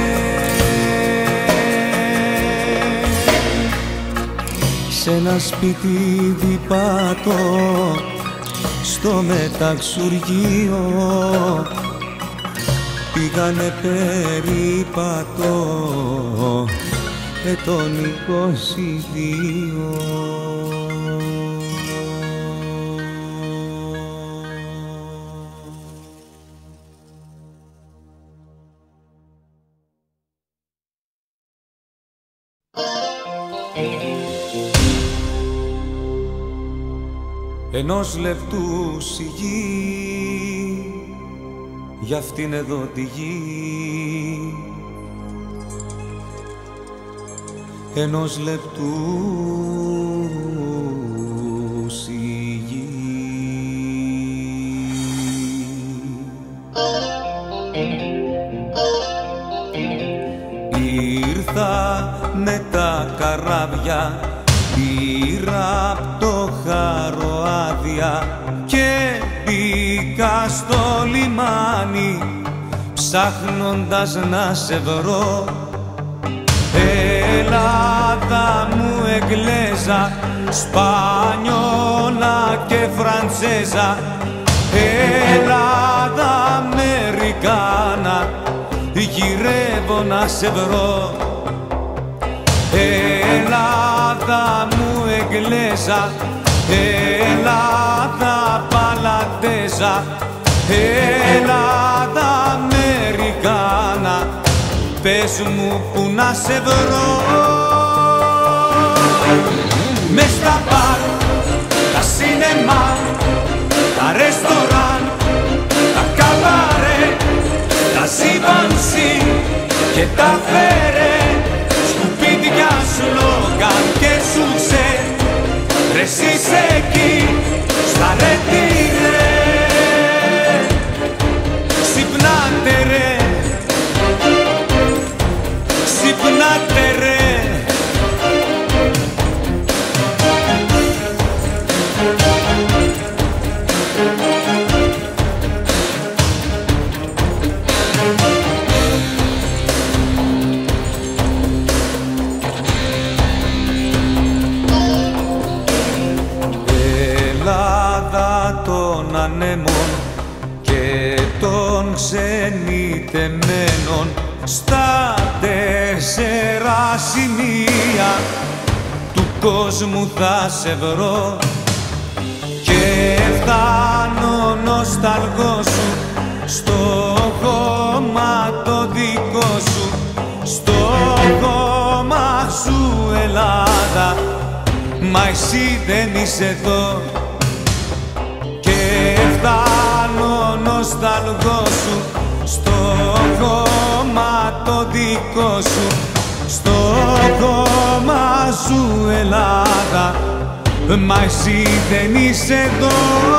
Σ' ένα σπίτι διπάτω στο μεταξουργείο πήγανε περίπατο ετών 22. Ενός λεπτού σιγή για αυτήν εδώ τη γη ενός λεπτού σιγή. Ήρθα με τα καράβια, πήρα απ' το χαροάδια και μπήκα στο λιμάνι ψάχνοντας να σε βρω. Ελλάδα μου Εγγλέζα, Σπανιόλα και Φραντσέζα, Ελλάδα Αμερικάνα, γυρεύω να σε βρω. Ελλάδα μου Εγγλέζα, Ελλάδα Παλατέζα, Ελλάδα Αμερικάνα, πες μου που να σε βρω. Μες στα μπαρ, τα σινεμά, τα ρεστοράν, τα καμπαρέ, τα ζιβανσί και τα φερέ, σκουπίδια, σλόγαν και σουξέ, ρε εσύ είσαι εκεί στα ρετυρέ. Ξυπνάτε ρε, ξυπνάτε ρε. Ελλάδα των ανέμων και των ξενιτεμένων, στα 4 σημεία του κόσμου θα σε βρω και φτάνω νοσταλγό σου στο κόμμα το δικό σου, στο κόμμα σου Ελλάδα, μα εσύ δεν είσαι εδώ. Και φτάνω νοσταλγό σου στο κόμμα το δικό σου, στο κόμμα σου Ελλάδα, μα εσύ δεν είσαι εδώ.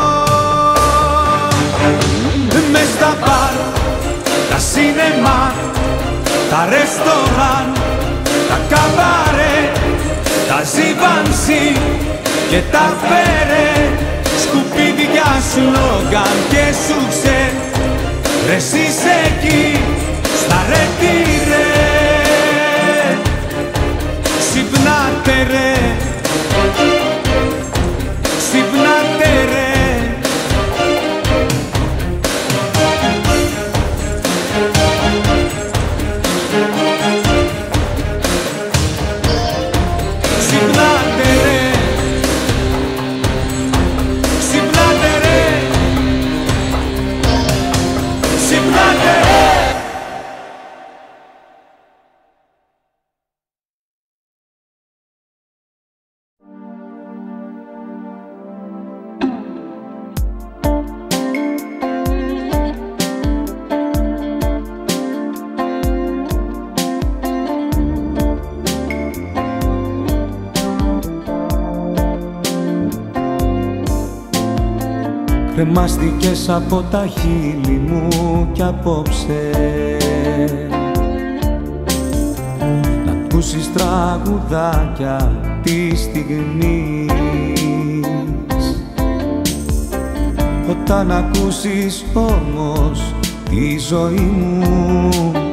Μες στα μπαρ, τα σινεμά, τα ρεστοράν, τα καμπαρέ, τα ζιβανσί και τα φερέ, σκουπίδια, σλόγαν και σουξέ, ρε εσύ είσαι εκεί στα ρετυρέ. Ξυπνάτε ρε, ξυπνάτε ρε. Ξυπνάτε ρε, ξυπνάτε ρε, ξυπνάτε ρε. Κρεμάστηκες από τα χείλη μου κι απόψε να ακούσεις τραγουδάκια της στιγμής. Όταν ακούσεις όμως τη ζωή μου,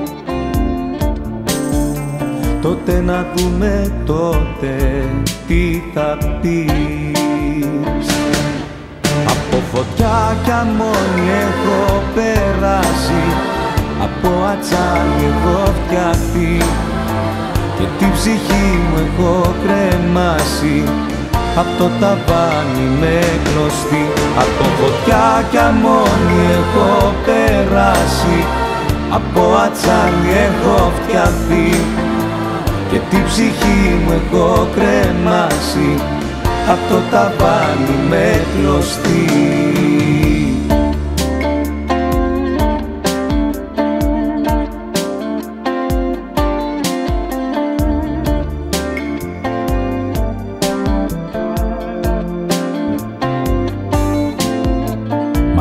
τότε να δούμε τότε τι θα πεις. Από φωτιά κι αμμόνι έχω περάσει, από ατσάλι έχω φτιαχτεί και την ψυχή μου έχω κρεμάσει, απ' το ταβάνι με κλωστή. Από φωτιά κι αμμόνι έχω περάσει, από ατσάλι έχω φτιαχτεί και την ψυχή μου έχω κρεμάσει, απ' το ταβάνι με κλωστή.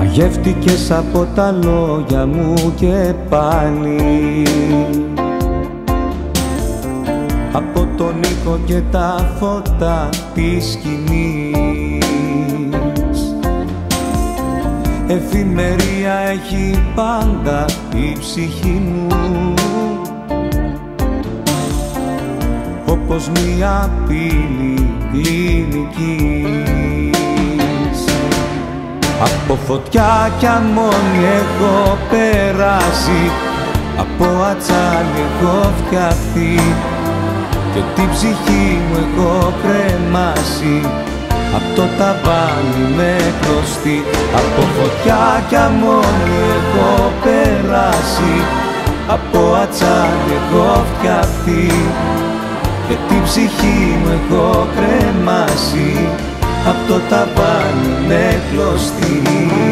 Γεύτηκες από τα λόγια μου και πάλι, από τον ήχο και τα φώτα της σκηνής. Εφημερία έχει πάντα η ψυχή μου, όπως μια πύλη κλινικής. Από φωτιά κι αμμόνι έχω περάσει, από ατσάλι έχω φτιαχτεί και την ψυχή μου έχω κρεμάσει, απ' το ταβάνι με κλωστή. Από φωτιά κι αμμόνι έχω περάσει, από ατσάλι έχω φτιαχτεί και την ψυχή μου έχω κρεμάσει, απ' το ταβάνι με κλωστή.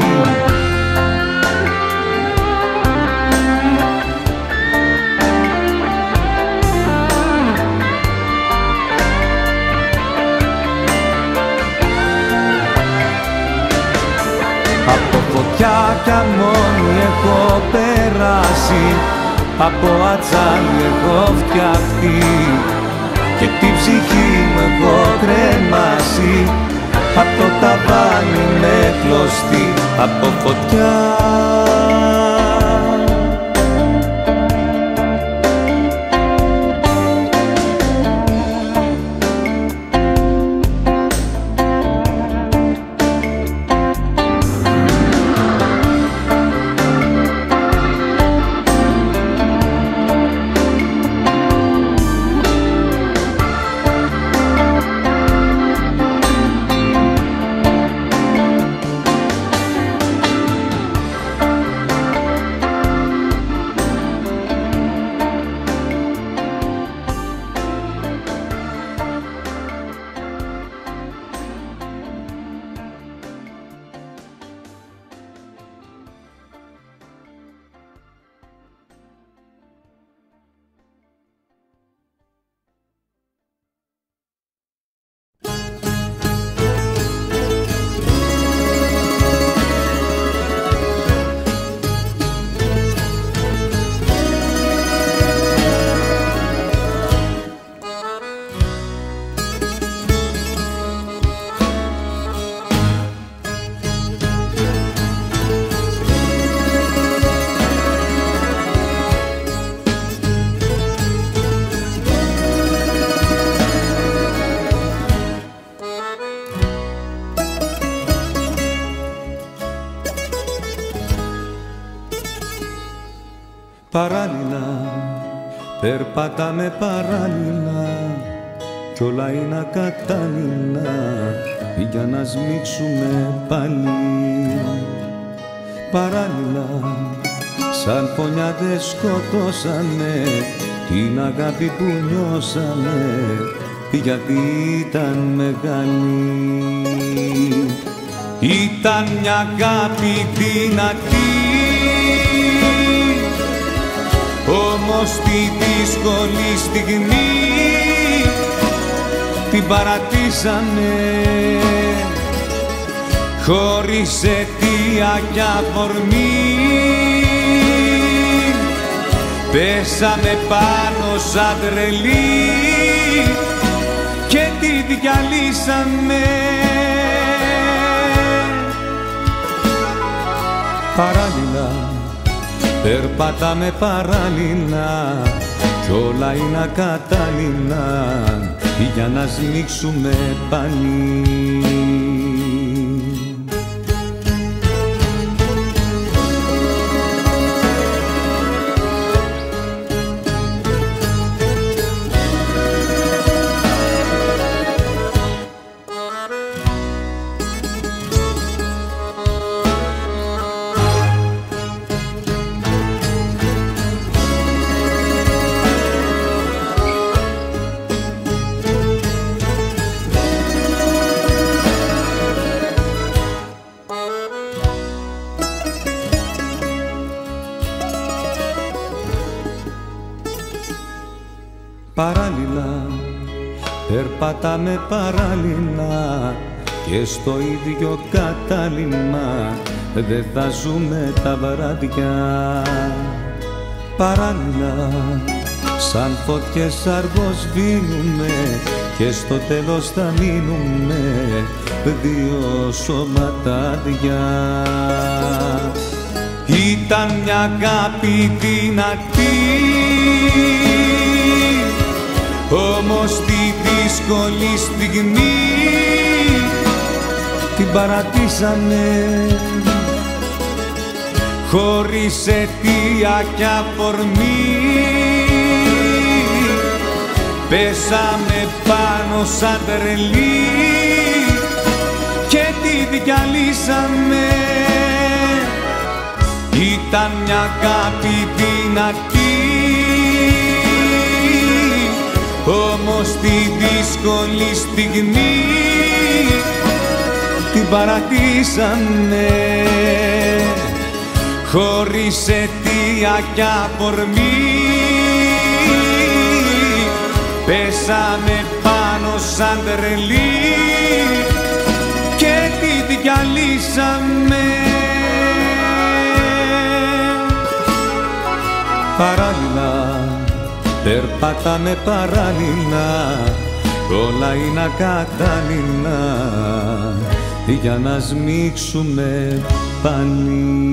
Από φωτιά κι αμμόνι έχω περάσει, από ατσάλι έχω φτιαχτεί και την ψυχή μου έχω κρεμάσει, απ' το ταβάνι με κλωστή. Από φωτιά παράλληλα, περπατάμε παράλληλα κι όλα είναι ακατάλληλα για να σμίξουμε πάλι. Παράλληλα, σαν φωνιάδες σκοτώσαμε την αγάπη που νιώσαμε, γιατί ήταν μεγάλη. Ήταν μια αγάπη δυνατή, όμως τη δύσκολη στιγμή την παρατήσαμε, χωρίς αιτία κι αφορμή. Πέσαμε πάνω σαν τρελοί και τη διαλύσαμε. Παράλληλα, περπατάμε παράλληλα κι όλα είναι ακατάλληλα για να σμίξουμε πάλι. Παράλληλα, περπατάμε παράλληλα και στο ίδιο κατάλημα δεν θα ζούμε τα βράδια παράλληλα, σαν φωτιές αργώς σβήνουμε και στο τέλος θα μείνουμε δύο σωματάδια. Ήταν μια αγάπη δυνατή, όμως τη δύσκολη στιγμή την παρατήσαμε χωρίς αιτία κι αφορμή. Πέσαμε πάνω σαν τρελοί και τη διαλύσαμε. Ήταν μια αγάπη δυνατή, όμως τη δύσκολη στιγμή την παρατήσαμε χωρίς αιτία κι αφορμή. Πέσαμε πάνω σαν τρελοί και τη διαλύσαμε. Παράλληλα, περπατάμε παράλληλα, όλα είναι ακατάλληλα για να σμίξουμε πάλι.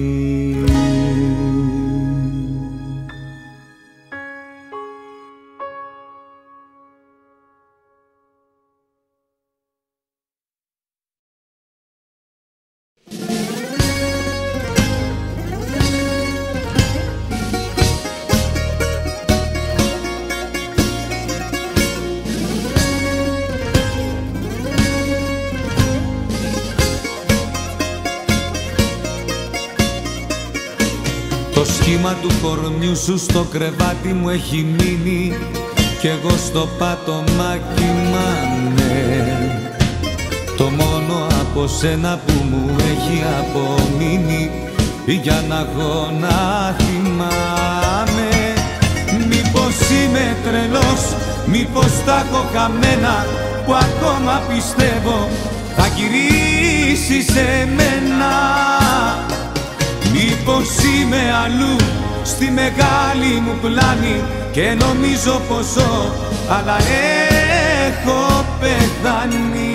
Το σχήμα του κορμιού σου στο κρεβάτι μου έχει μείνει κι εγώ στο πάτωμα κοιμάμαι. Το μόνο από σένα που μου έχει απομείνει για να έχω να θυμάμαι. Μήπως είμαι τρελός, μήπως τα έχω χαμένα, που ακόμα πιστεύω θα γυρίσει σε μένα. Μήπως είμαι αλλού στη μεγάλη μου πλάνη και νομίζω πως ζω, αλλά έχω πεθάνει.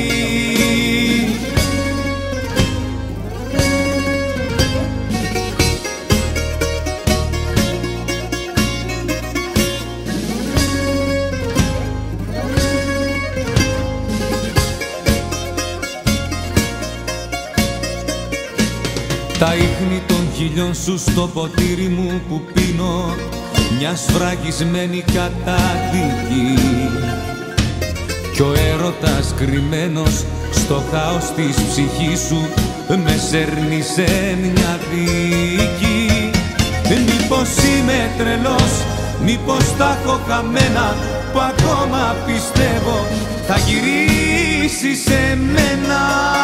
Τα ίχνη των χιλιών σου στο ποτήρι μου που πίνω, μια σφραγισμένη καταδίκη, κι ο έρωτας κρυμμένος στο χάος της ψυχής σου με σέρνει σε μια δίκη. Μήπως είμαι τρελός, μήπως τα έχω χαμένα, που ακόμα πιστεύω θα γυρίσει σε μένα.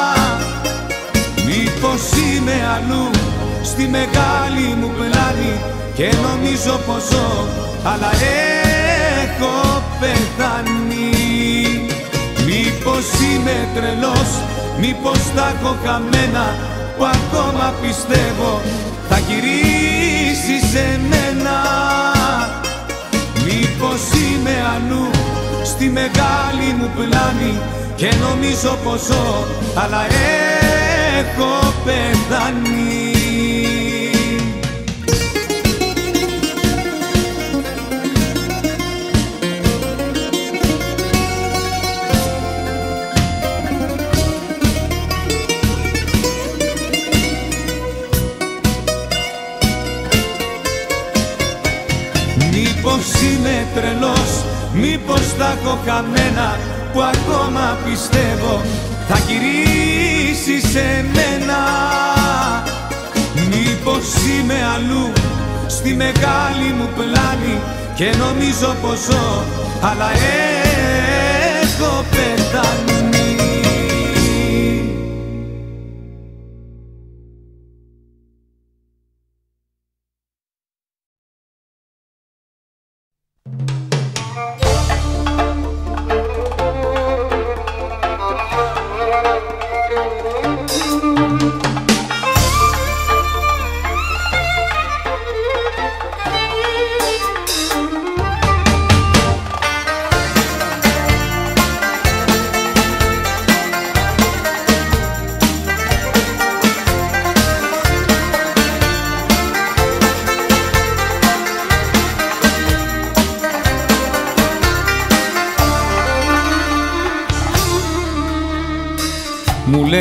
Μήπως είμαι αλλού στη μεγάλη μου πλάνη και νομίζω πως ζω, αλλά έχω πεθάνει. Μήπως είμαι τρελός, μήπως τα έχω χαμένα, που ακόμα πιστεύω θα γυρίσει σε μένα. Μήπως είμαι αλλού στη μεγάλη μου πλάνη και νομίζω πως ζω, αλλά έχω πεθάνει. Μήπως είμαι τρελός, μήπως τα έχω χαμένα, που ακόμα πιστεύω θα γυρίσει σε μένα. Μήπως είμαι αλλού στη μεγάλη μου πλάνη και νομίζω πως ζω, αλλά έχω πεθάνει.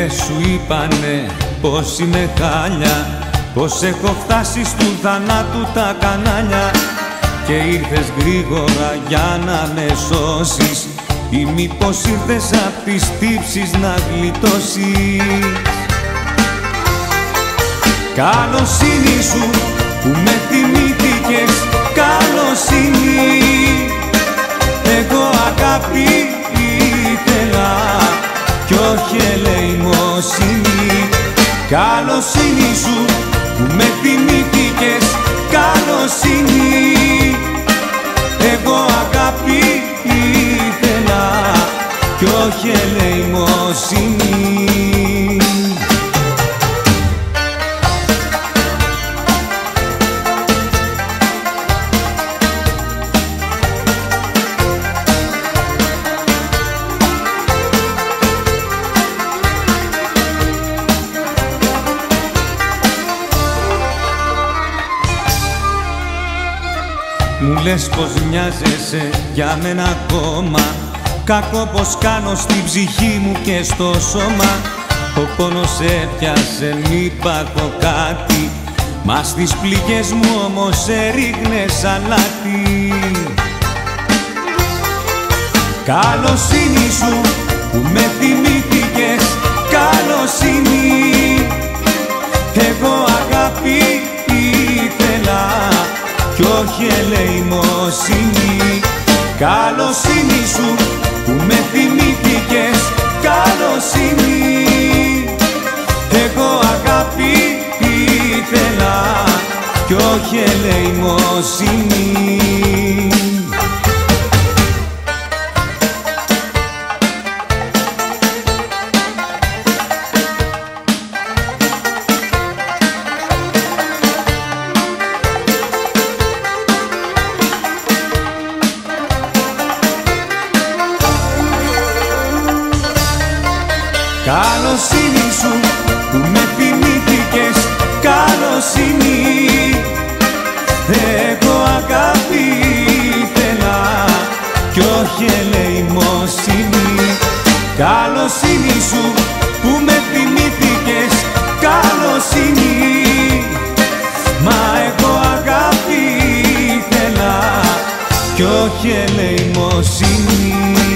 δεν σου είπανε πως είμαι χάλια, πως έχω φτάσει στου θανάτου τα κανάλια και ήρθες γρήγορα για να με σώσεις ή μήπως ήρθες απ' τις τύψεις να γλιτώσεις? Καλοσύνη σου που με θυμήθηκες, καλοσύνη. Εγώ αγάπη ήθελα κι όχι ελεημοσύνη. Καλοσύνη σου που με θυμήθηκες, καλοσύνη. Εγώ αγάπη ήθελα κι όχι ελεημοσύνη. Μου λες πως μοιάζεσαι για μένα ακόμα, κακό πως κάνω στην ψυχή μου και στο σώμα. Ο πόνος έπιασε, μη πάθω κάτι, μα στις πληγές μου όμως έριχνες αλάτι. Καλοσύνη σου που με θυμήθηκες, καλοσύνη. Εγώ αγάπη ήθελα κι όχι ελεημοσύνη. Καλοσύνη σου που με θυμήθηκες, καλοσύνη. Εγώ αγάπη ήθελα κι όχι ελεημοσύνη. Καλοσύνη σου που με θυμήθηκες, καλοσύνη. Εγώ αγάπη ήθελα κι όχι ελεημοσύνη. Καλοσύνη σου που με θυμήθηκες, καλοσύνη. Μα εγώ αγάπη ήθελα κι όχι ελεημοσύνη.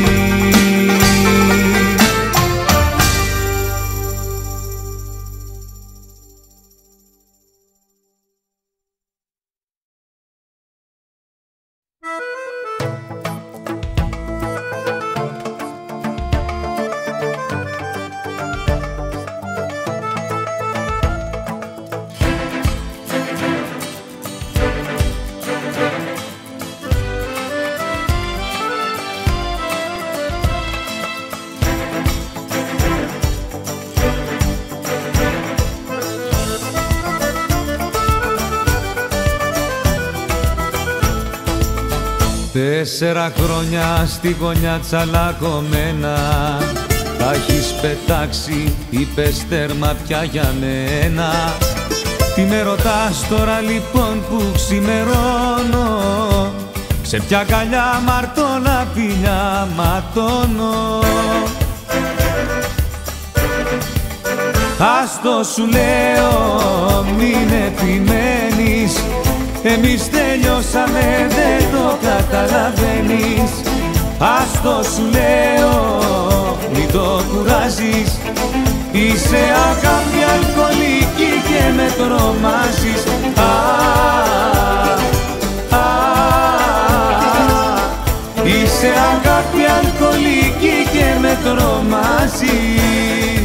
Τέσσερα χρόνια στη γωνιά τσαλακωμένα τα έχεις πετάξει, είπες τέρμα πια για μένα. Τι με ρωτάς τώρα λοιπόν που ξημερώνω, σε ποια καλιά μαρτώνα φιλιά ματώνω. Άστο σου λέω μην επιμένεις, εμείς τελειώσαμε, δεν το καταλαβαίνεις. Άστο σου λέω, μη το κουράζεις, είσαι αγάπη αλκοολική και με τρομάζεις. Είσαι αγάπη αλκοολική και με τρομάζεις.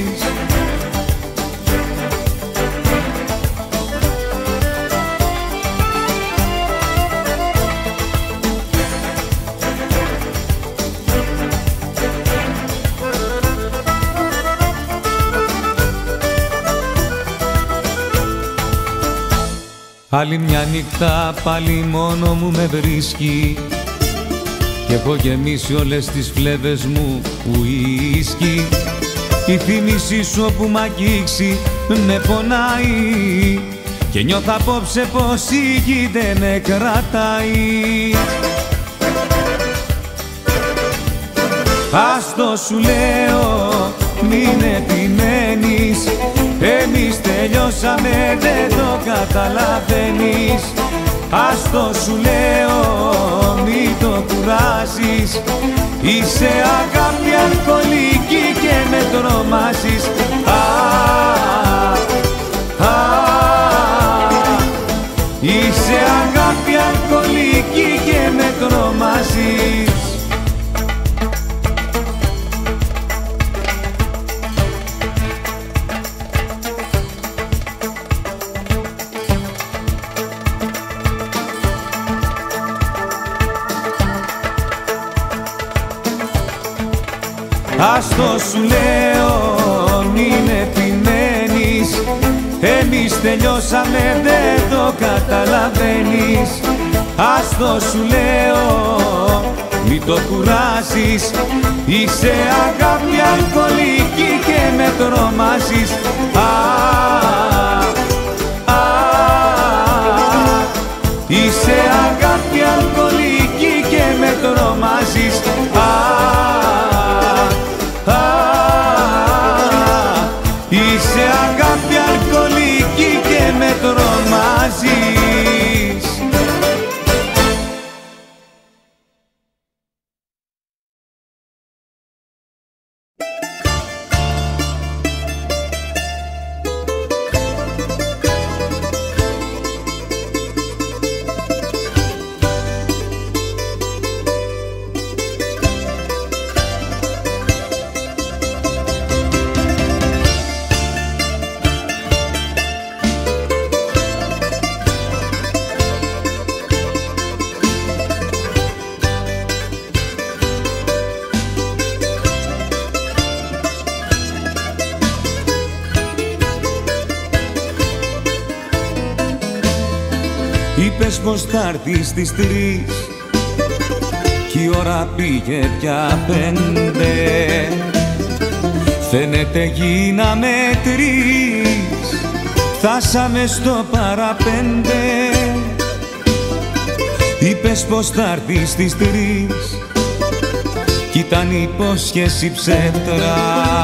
Άλλη μια νύχτα πάλι μόνο μου με βρίσκει και έχω γεμίσει όλες τις φλέβες μου ουίσκι. Η θύμησή σου όπου μ' αγγίξει με πονάει και νιώθω απόψε πως η γη δεν με κρατάει. Άστο σου λέω, μην επιμένεις. Εμείς τελειώσαμε, δεν το καταλαβαίνεις. Άστο σου λέω, μη το κουράζεις. Είσαι αγάπη αλκοολική και με τρομάζεις. Είσαι αγάπη αλκοολική και με τρομάζεις. Άστο σου λέω, μην επιμένεις. Εμείς τελειώσαμε, δεν το καταλαβαίνεις. Άστο σου λέω, μην το κουράζεις. Είσαι αγάπη αλκοολική και με τρομάζεις. Είσαι αγάπη αλκοολική και με τρομάζεις. Είσαι αγάπη αλκοολική και με τρομάζεις. Είπες πως θα έρθεις στις 3 κι η ώρα πήγε πια 5. Φαίνεται γίναμε 3, φτάσαμε στο παραπέντε. Είπες πως θα έρθεις στις 3 κι ήταν υπόσχεση ψεύτρα.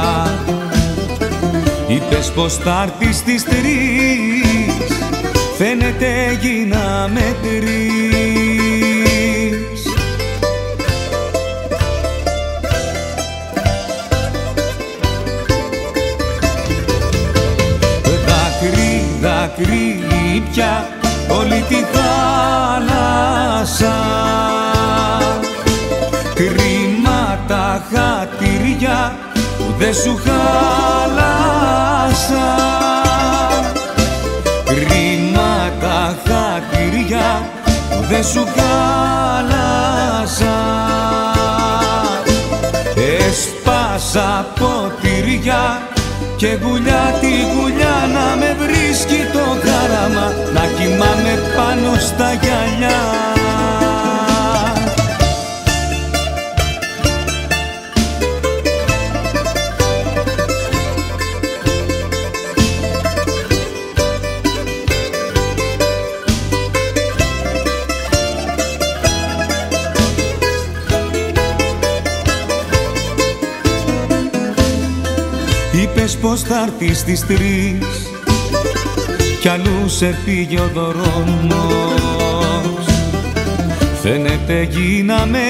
Είπες πως θα έρθεις στις 3, φαίνεται γίναμε 3. Δάκρυ, δάκρυ πια όλη τη θάλασσα. Κρίμα τα χατήρια που δεν σου χάλασα. Κρίμα τα χατήρια που δεν σου χάλασα. Έσπασα ποτήρια και γουλιά τη γουλιά να με βρίσκει το γάραμα, να κοιμάμαι πάνω στα γυαλιά. Είπες πως θα έρθεις στις 3 κι αλλού σε πήγε ο δρόμος. Φαίνεται γίναμε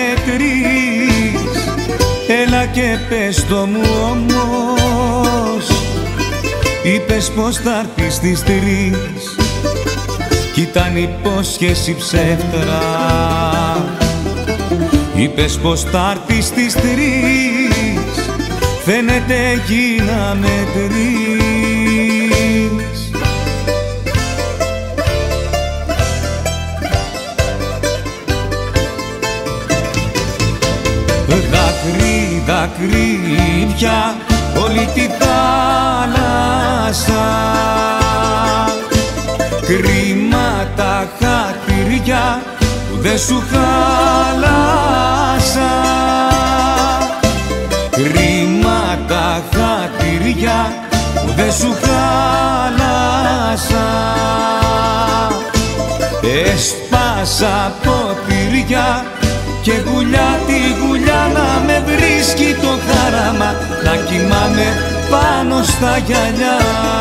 3, έλα και πες το μου όμως. Είπες πως θα έρθεις στις 3 κι ήταν υπόσχεση ψεύτρα. Είπες πως θα έρθεις στις 3, φαίνεται γίναμε 3. Δάκρυ, δάκρυ πια όλη τη θάλασσα. Κρίμα τα χατήρια που δεν σου χάλασα. Κρίμα τα χατήρια που δεν σου χάλασα. Έσπασα ποτήρια και γουλιά τη γουλιά να με βρίσκει το χάραμα, να κοιμάμαι πάνω στα γυαλιά.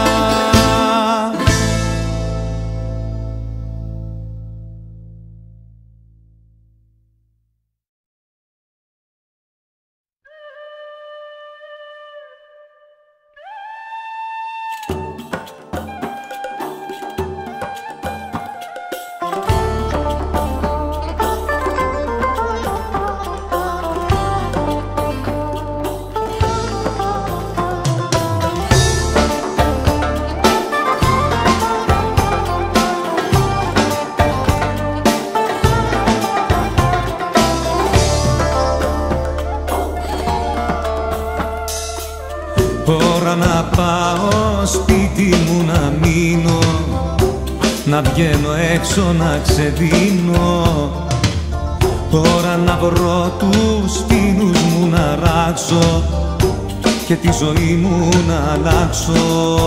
Τώρα να πάω σπίτι μου να μείνω, να βγαίνω έξω να ξεδίνω. Τώρα να βρω τους φίλους μου να ράξω και τη ζωή μου να αλλάξω.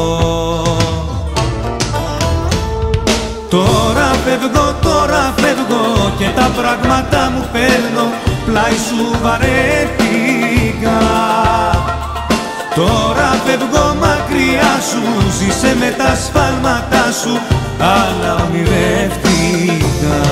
Τώρα φεύγω και τα πράγματα μου παίρνω, πλάι σου βαρέθηκα. Τώρα φεύγω μακριά σου, ζήσε με τα σφάλματά σου, αλλά ονειρεύτηκα.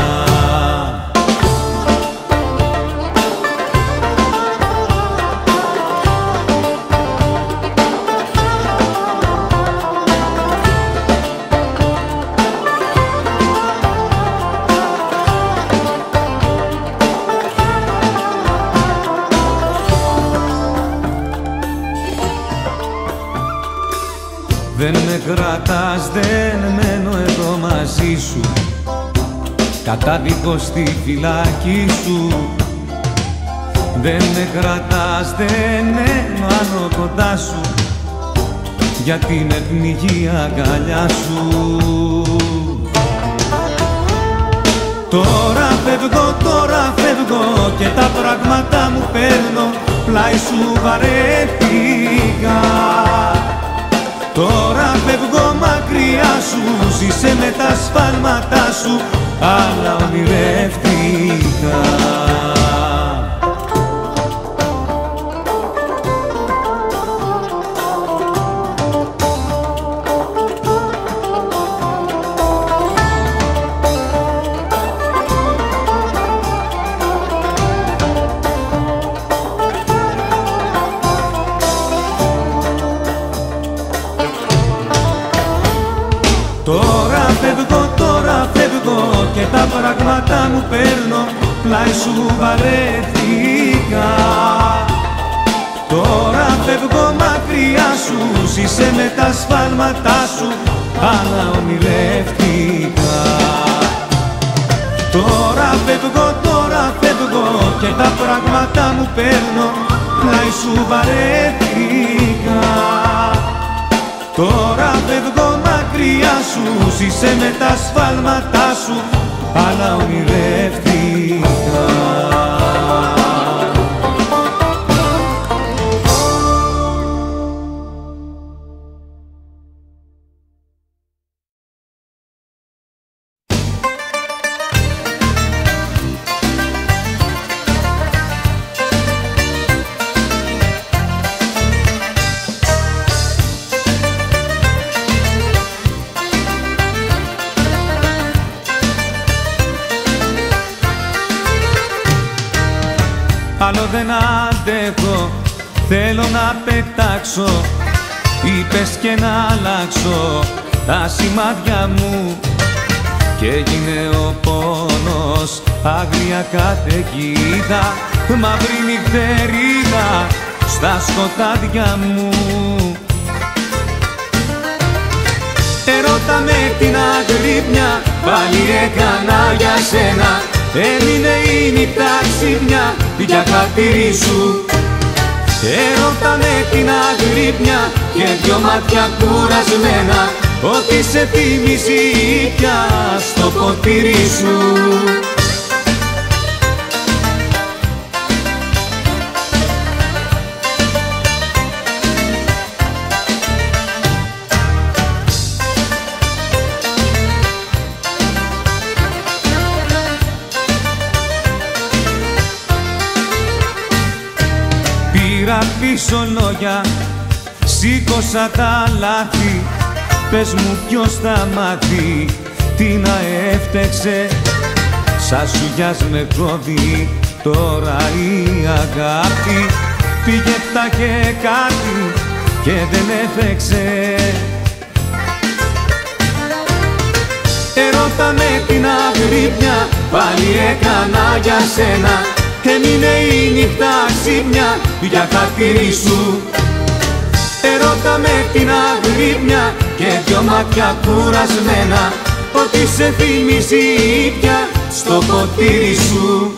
Δεν με κρατάς, δεν μένω εδώ μαζί σου, κατάδικο στη φυλάκη σου. Δεν με κρατάς, δεν μένω άλλο κοντά σου, γιατί με πνιγεί η αγκαλιά σου. Τώρα φεύγω και τα πράγματα μου παίρνω, πλάι σου βαρέθηκα. Τώρα φεύγω μακριά σου, ζήσε με τα σφάλματά σου, αλλά ονειρεύτηκα. Τώρα φεύγω και τα πράγματα μου παίρνω, πλάι σου βαρέθηκα. Τώρα φεύγω μακριά σου, ζήσε με τα σφάλματά σου, αλλά ονειρεύτηκα. Τώρα φεύγω και τα πράγματα μου παίρνω, πλάι σου βαρέθηκα. Τώρα φεύγω μακριά σου, ζήσε με τα σφάλματά σου, αλλά ονειρεύτηκα. Άλλο δεν αντέχω, θέλω να πετάξω, είπες και να αλλάξω τα σημάδια μου, και έγινε ο πόνος άγρια καταιγίδα, μαύρη νυχτερίδα στα σκοτάδια μου. Ερώτα με την αγρύπνια, πάλι έκανα για σένα, έμεινε η νύχτα ξύπνια για χατήρι σου. Ερώτα με την αγρύπνια και δυο μάτια κουρασμένα, ότι σε θυμίζει πια στο ποτήρι σου. πίσω λόγια, σήκωσα τα λάθη. Πες μου ποιος θα μάθει τι να έφτεξε. Σαν σουγιάς με κόβει τώρα η αγάπη. Πήγε πτά και κάτι και δεν έφεξε. Ερώτα με την αγρύπνια πάλι έκανα για σένα. Έμεινε η νύχτα ξύπνια για χατήρι σου. Ερώτα με την αγρύπνια και δυο μάτια κουρασμένα, ότι σε θυμίζει πια στο ποτήρι σου.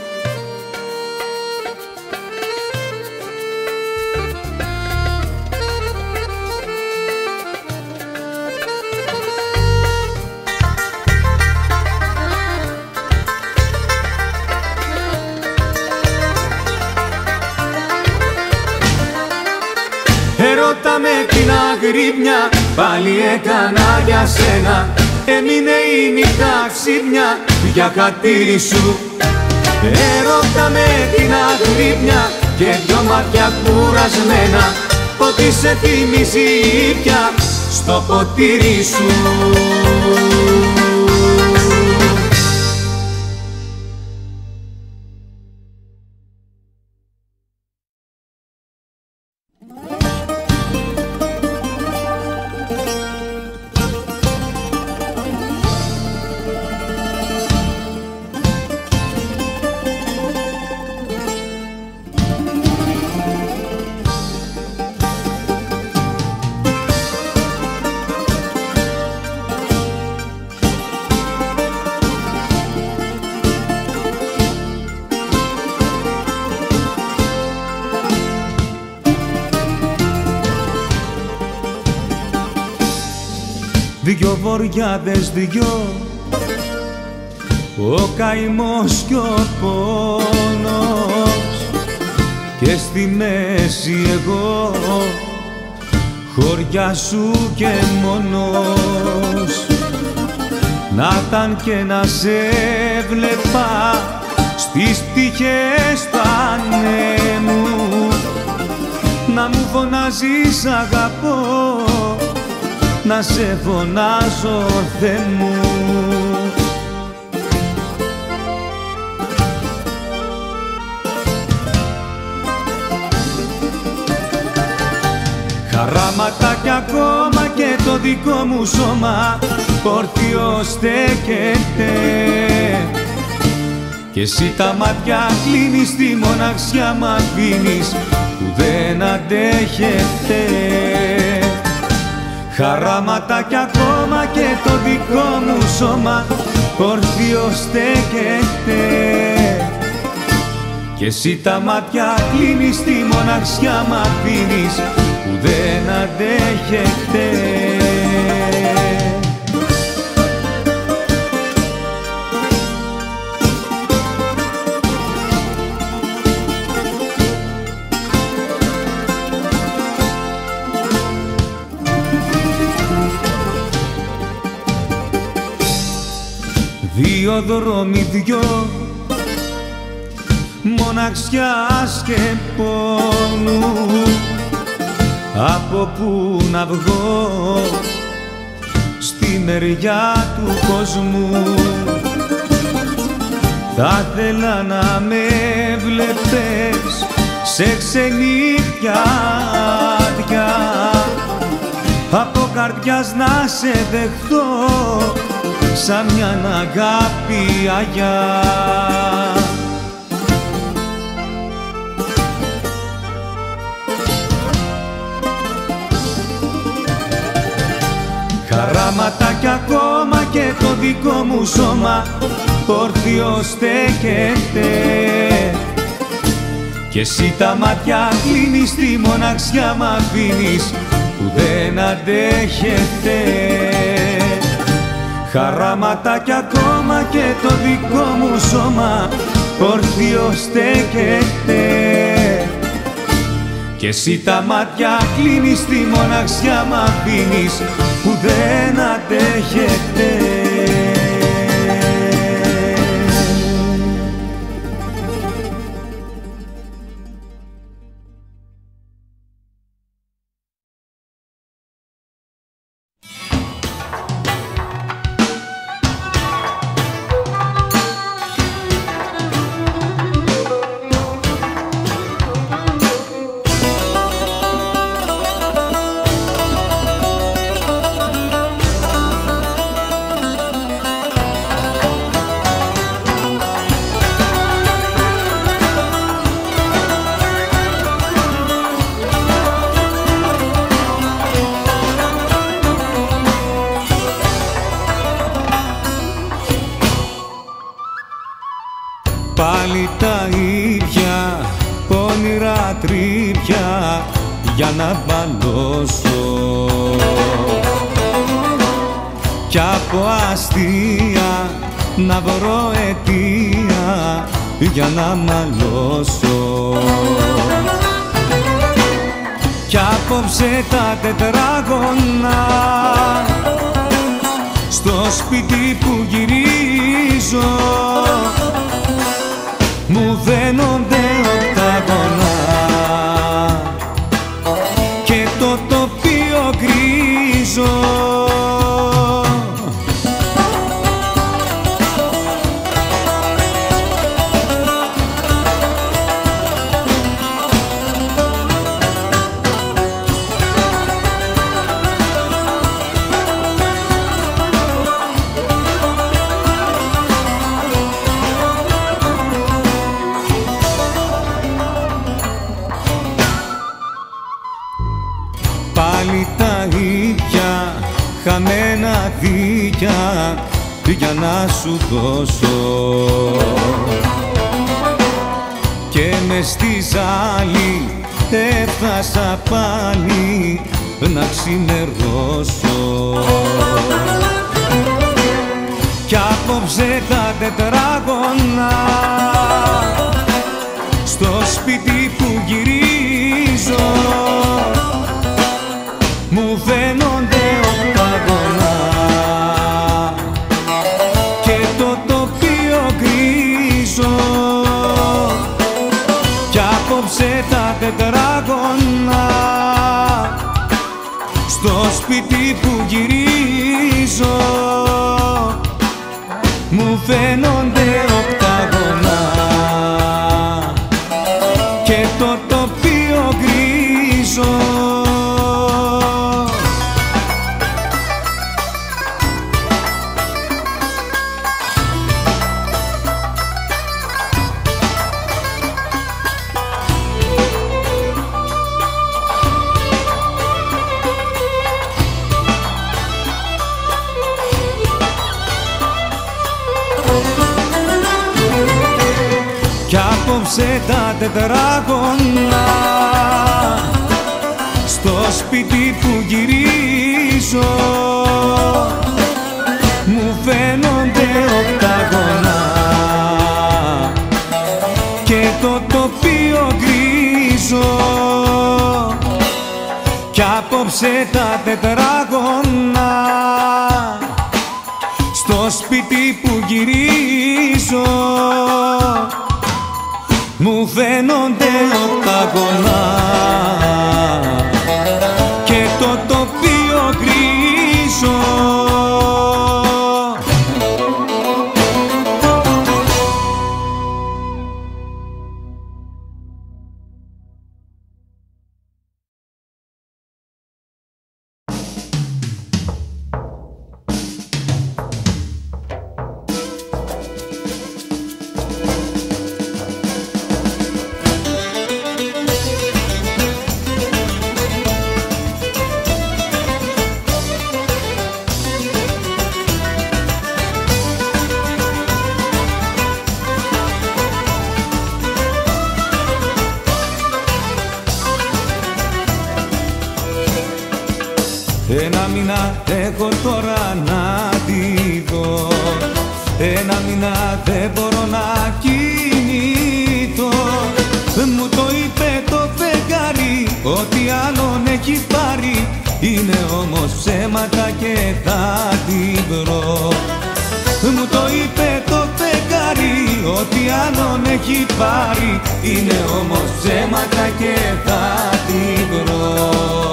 Ερώτα με την αγρύπνια πάλι έκανα για σένα. Έμεινε η νύχτα ξύπνια για χατήρι σου. Ερώτα με την αγρύπνια και δυο μάτια κουρασμένα, ότι σε θυμίζει πια στο ποτήρι σου. Δυο βοριάδες δυο, ο καημός κι ο πόνος, και στη μέση εγώ, χωριά σου και μόνος. Να ήταν και να σε βλέπα στις πτυχές του ανέμου, να μου φωνάζεις αγαπώ, να σε φωνάζω Θεέ μου. Χαράματα κι ακόμα και το δικό μου σώμα όρθιο στέκεται, και εσύ τα μάτια κλείνεις, στη μοναξιά μ' αφήνεις που δεν αντέχεται. Χαράματα κι ακόμα και το δικό μου σώμα όρθιο στέκεται, και εσύ τα μάτια κλείνεις, στη μοναξιά μ' αφήνεις που δεν αντέχεται. Δύο δρόμοι δυο, μοναξιάς και πόνου, από πού να βγω στη μεριά του κόσμου. Θα θέλα να με βλέπες σε ξενύχια άδεια, από καρδιάς να σε δεχθώ σαν μιαν αγάπη αγιά. Χαράματα κι ακόμα και το δικό μου σώμα όρθιο στέκεται, και εσύ τα μάτια κλείνεις, στη μοναξιά μ' αφήνεις που δεν αντέχεται. Χαράματα κι ακόμα και το δικό μου σώμα όρθιο στέκεται, και εσύ τα μάτια κλείνεις, στη μοναξιά μ' αφήνεις που δεν αντέχεται. Πάλι τα ίδια όνειρα τρίπια για να μπαλώσω κι από αστεία να βρω αιτία για να μαλώσω. Κι απόψε τα τετράγωνα στο σπίτι που γυρίζω μου δένονται οκτάγωνα και το τοπίο γκρίζο. Πάλι τα ίδια χαμένα δίκια για να σου δώσω και μες στη ζάλη έφτασα πάλι να ξημερώσω. Κι απόψε τα τετράγωνα στο σπίτι που γυρίζω μου φαίνονται οκτάγωνα και το τοπίο γκρίζο. Κι απόψε τα τετράγωνα στο σπίτι που γυρίζω μου φαίνονται οκτάγωνα και το τοπίο γκρίζο. Κι απόψε τα τετράγωνα στο σπίτι που γυρίζω μου φαίνονται οκτάγωνα και το τοπίο γκρίζο. Κι απόψε τα τετράγωνα στο σπίτι που γυρίζω μου φαίνονται οκτάγωνα και το τοπίο γκρίζο. Ένα μήνα έχω τώρα να τη δω, ένα μήνα δεν μπορώ να κινηθώ. Μου το είπε το φεγγάρι, ό,τι άλλον έχει πάρει είναι όμως ψέματα και θα την βρω. Μου το είπε το φεγγάρι, ό,τι άλλον έχει πάρει είναι όμως ψέματα και θα την βρω.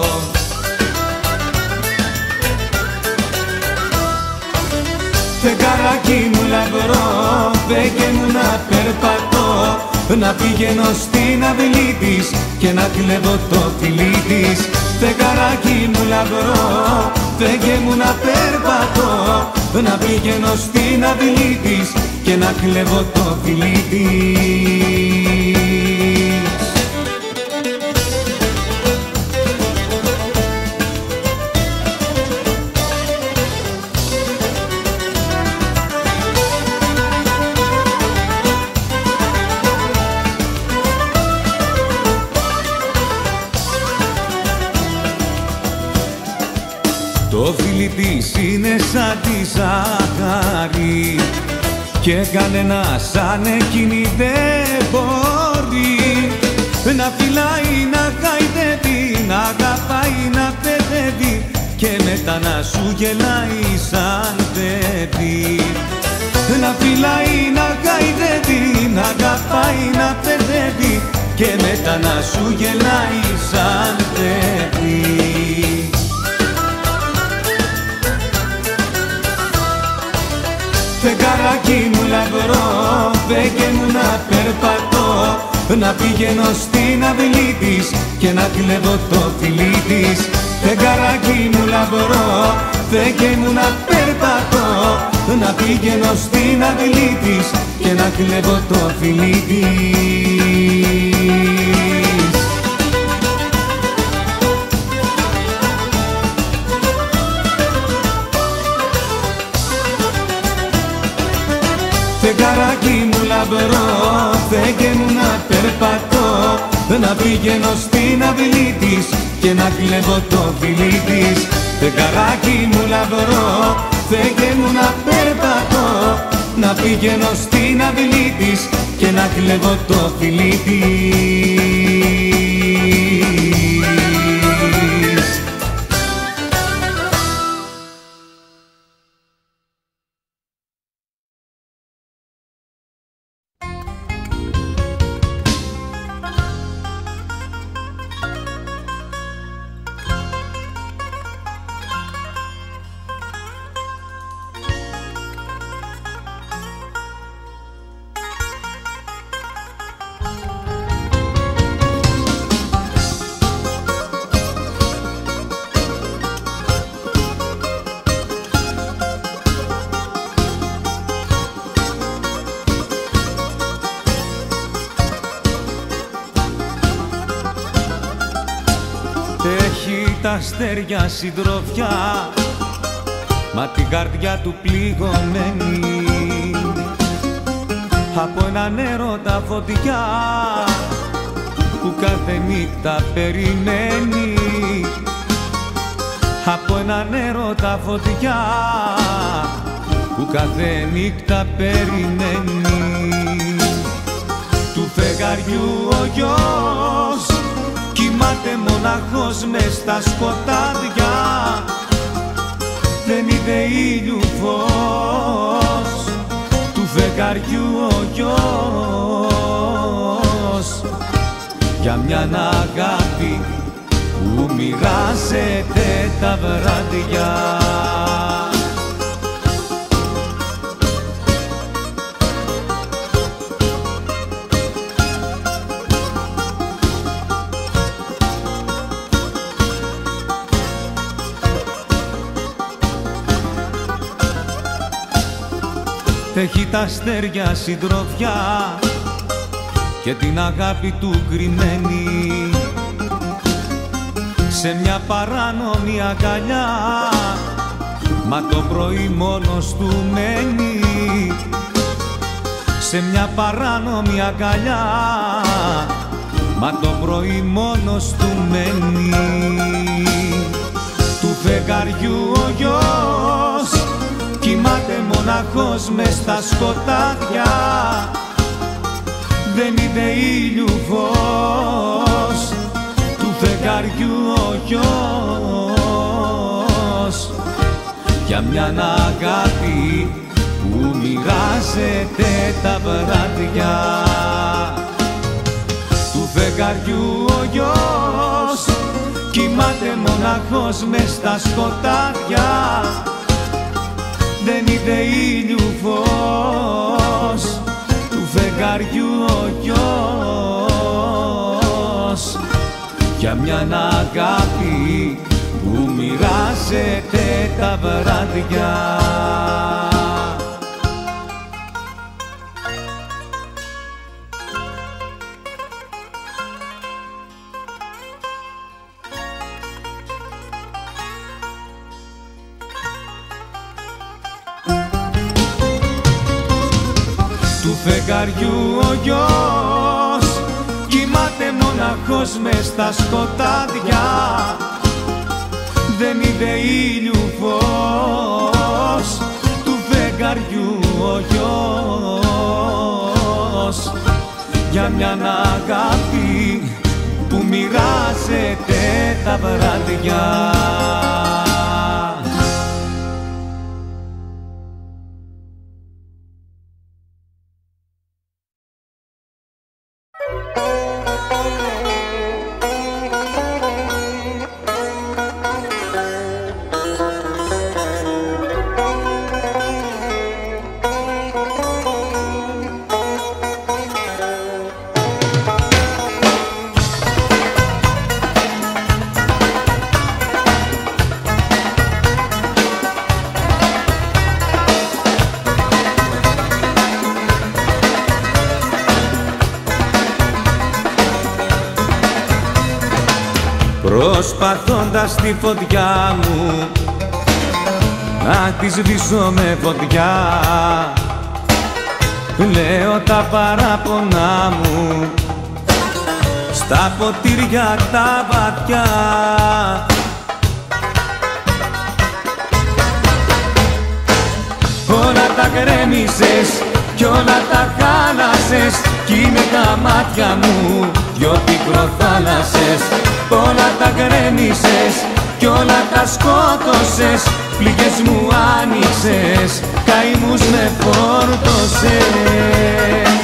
Φεγγαράκι μου λαμπρό, φέγγε μου να περπατώ, να πηγαίνω στην αυλή της και να κλέβω το φιλί της. Φεγγαράκι μου λαμπρό, φέγγε μου να περπατώ, να πηγαίνω στην αυλή της και να κλέβω το φιλί της. ζάχαρη και κανένας σαν εκείνη δεν μπορεί να φυλάει, να χαϊδεύει, να αγαπάει, να παιδεύει και μετά να σου γελάει σαν παιδί. Να φυλάει, να χαϊδεύει, να αγαπάει, να παιδεύει και μετά να σου γελάει σαν παιδί. Φεγγαράκι μου λαμπρό, φέγγε μου να περπατώ, να πηγαίνω στην αυλή της και να κλέβω το φιλί της. Φεγγαράκι μου λαμπρό, φέγγε μου να περπατώ, να πηγαίνω στην αυλή της και να κλέβω το φιλί της. Φεγγαράκι μου λαμπρό, φέγγε μου να περπατώ, να πηγαίνω στην αυλή της και να κλέβω το φιλί της. Φεγγαράκι μου λαμπρό, φέγγε μου να περπατώ, να πηγαίνω στην αυλή της και να κλέβω το φιλί της. Έχει τα αστέρια συντροφιά, μα την καρδιά του πληγωμένη από έναν έρωτα φωτιά που κάθε νύχτα περιμένει. Από έναν έρωτα φωτιά που κάθε νύχτα περιμένει. Του φεγγαριού ο γιος κοιμάται μοναχός μες στα σκοτάδια, δεν είδε ήλιου φως. Του φεγγαριού ο γιος για μιαν αγάπη που μοιράζεται τα βράδια. Έχει τα αστέρια συντροφιά και την αγάπη του κρυμμένη σε μια παράνομη αγκαλιά, μα το πρωί μόνος του μένει. Σε μια παράνομη αγκαλιά, μα το πρωί μόνος του μένει. Του φεγγαριού ο γιος κοιμάται μοναχός μες στα σκοτάδια, δεν είδε ήλιου φως. Του φεγγαριού ο γιος για μιαν αγάπη που μοιράζεται τα βράδια. Του φεγγαριού ο γιος κοιμάται μοναχός μες στα σκοτάδια, δεν είδε ήλιου φως. Του φεγγαριού ο γιος για μιαν αγάπη που μοιράζεται τα βράδια. Του φεγγαριού ο γιος κοιμάται μοναχός μες στα σκοτάδια, δεν είδε ήλιου φως. φεγγαριού ο γιος, για μιαν αγάπη που μοιράζεται τα βράδια. Προσπαθώντας τη φωτιά μου να τη σβήσω με φωτιά, λέω τα παράπονά μου στα ποτήρια τα βαθιά. Όλα τα γκρέμισες κι όλα τα χάλασες κι είναι τα μάτια μου δυο πικροθάλασσες. Όλα τα γκρέμισες κι όλα τα σκότωσες, πληγές μου άνοιξες, καημούς με φόρτωσες.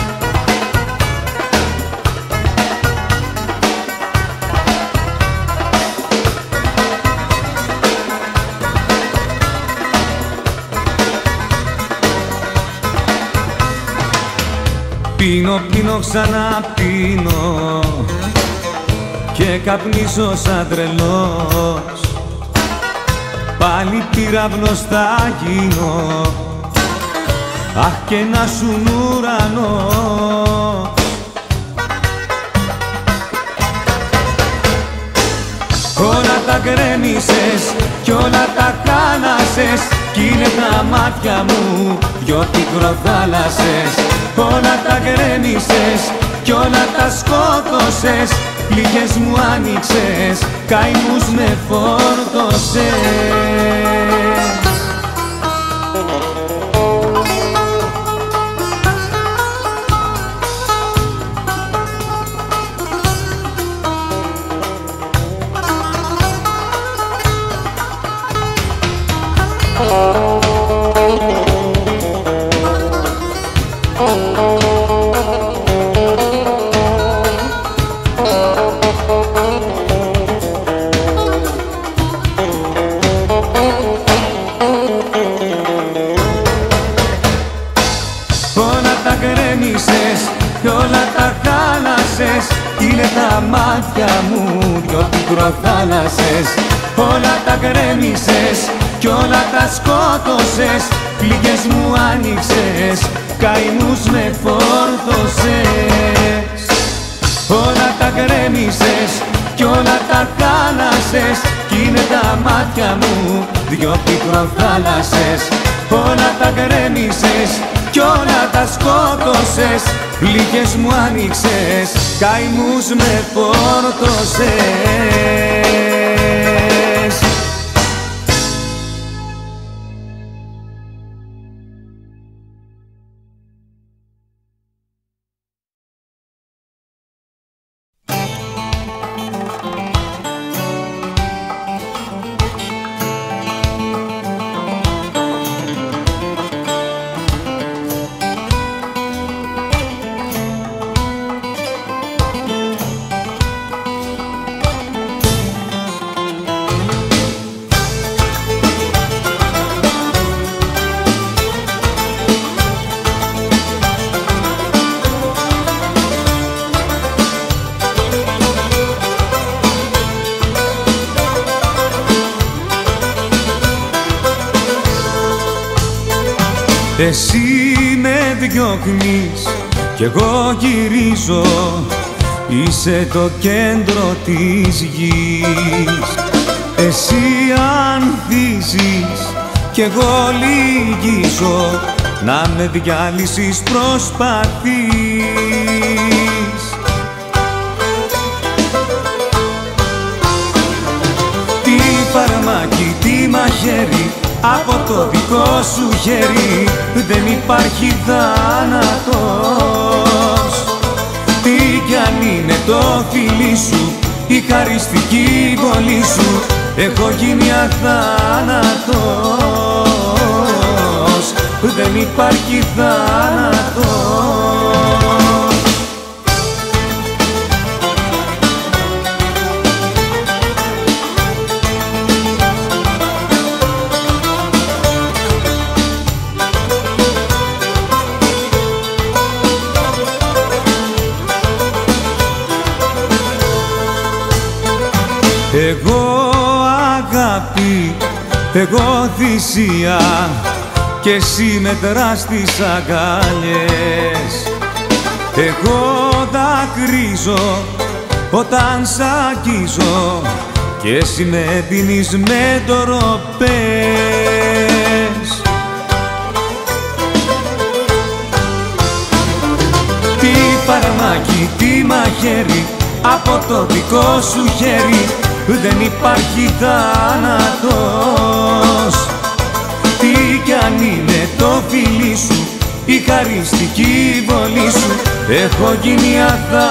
Πίνω, πίνω, ξαναπίνω και καπνίζω σαν τρελός, πάλι πυραυνός θα γίνω, αχ και να σουν ουρανός. Όλα τα γκρέμισες κι όλα τα χάλασες κι είναι τα μάτια μου δυο πικροθάλασσες. Όλα τα γκρέμισες κι όλα τα σκότωσες, πληγές μου άνοιξες, καημούς με φόρτωσες. Είναι τα μάτια μου δυο πικροθάλασσες. Όλα τα γκρέμισες κι όλα τα σκότωσες, πληγές μου άνοιξες, καημούς με φόρτωσες. Όλα τα γκρέμισες κι όλα τα χάλασες κι είναι τα μάτια μου δυο πικροθάλασσες. Όλα τα γκρέμισες κι όλα τα σκότωσες, πληγές μου άνοιξες, καημούς με φόρτωσες. Εσύ με διώχνεις κι εγώ γυρίζω, είσαι το κέντρο της γης. Εσύ ανθίζεις κι εγώ λυγίζω, να με διάλυσεις προσπαθείς. Τι φαρμάκι, τι μαχαίρι, από το δικό σου χέρι δεν υπάρχει θάνατος. Τι κι αν είναι το φιλί σου, η χαριστική βολή σου, έχω γίνει αθάνατος, δεν υπάρχει θάνατος. Εγώ αγάπη, εγώ θυσία και εσύ μετράς τις αγκάλιες. Εγώ δακρύζω όταν σ' αγγίζω και εσύ με δίνεις με ντροπές. Τι φαρμάκι, τι μαχαίρι, από το δικό σου χέρι δεν υπάρχει θάνατος. Τι κι αν είναι το φιλί σου, η χαριστική βολή σου, έχω γίνει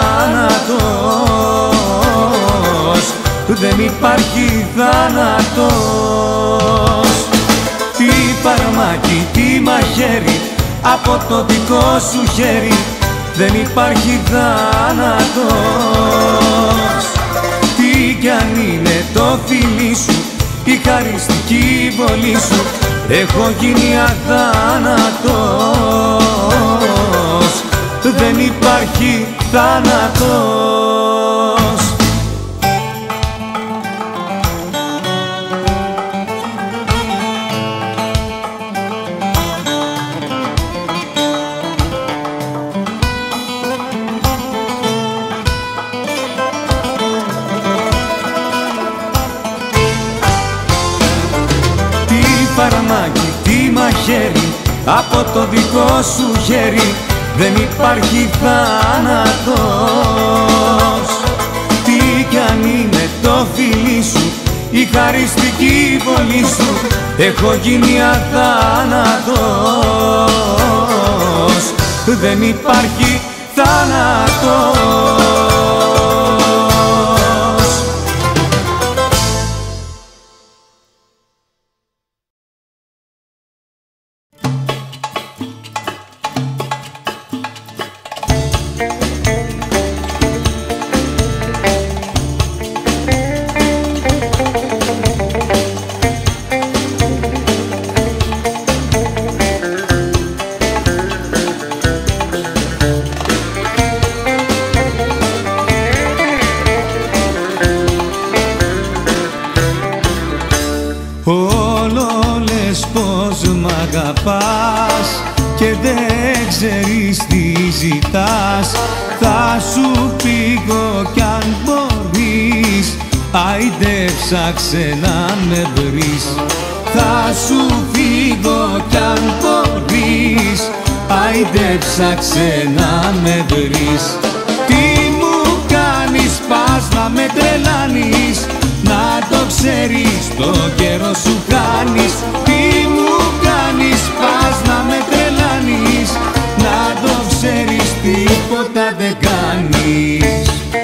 αθάνατος, δεν υπάρχει θάνατος. Τι φαρμάκι, τι μαχαίρι, από το δικό σου χέρι δεν υπάρχει θάνατος. Τι κι αν είναι το φιλί σου, η χαριστική βολή σου, έχω γίνει αθάνατος, δεν υπάρχει θάνατος. Φαρμάκι, τι μαχαίρι, από το δικό σου χέρι δεν υπάρχει θάνατος. Τι κι αν είναι το φιλί σου, η χαριστική βολή σου, έχω γίνει αθάνατος, δεν υπάρχει θάνατος. Και δεν ξέρεις τι ζητάς, θα σου φύγω κι αν μπορείς, άιντε ψάξε να με βρεις. Θα σου φύγω κι αν μπορείς, άιντε ψάξε να με βρεις. Τι μου κάνεις, πας να με τρελάνεις, να το ξέρεις, το καιρό σου χάνεις. Τι μου κάνεις, πας να με τρελάνεις, να το ξέρεις, τίποτα δεν κάνεις.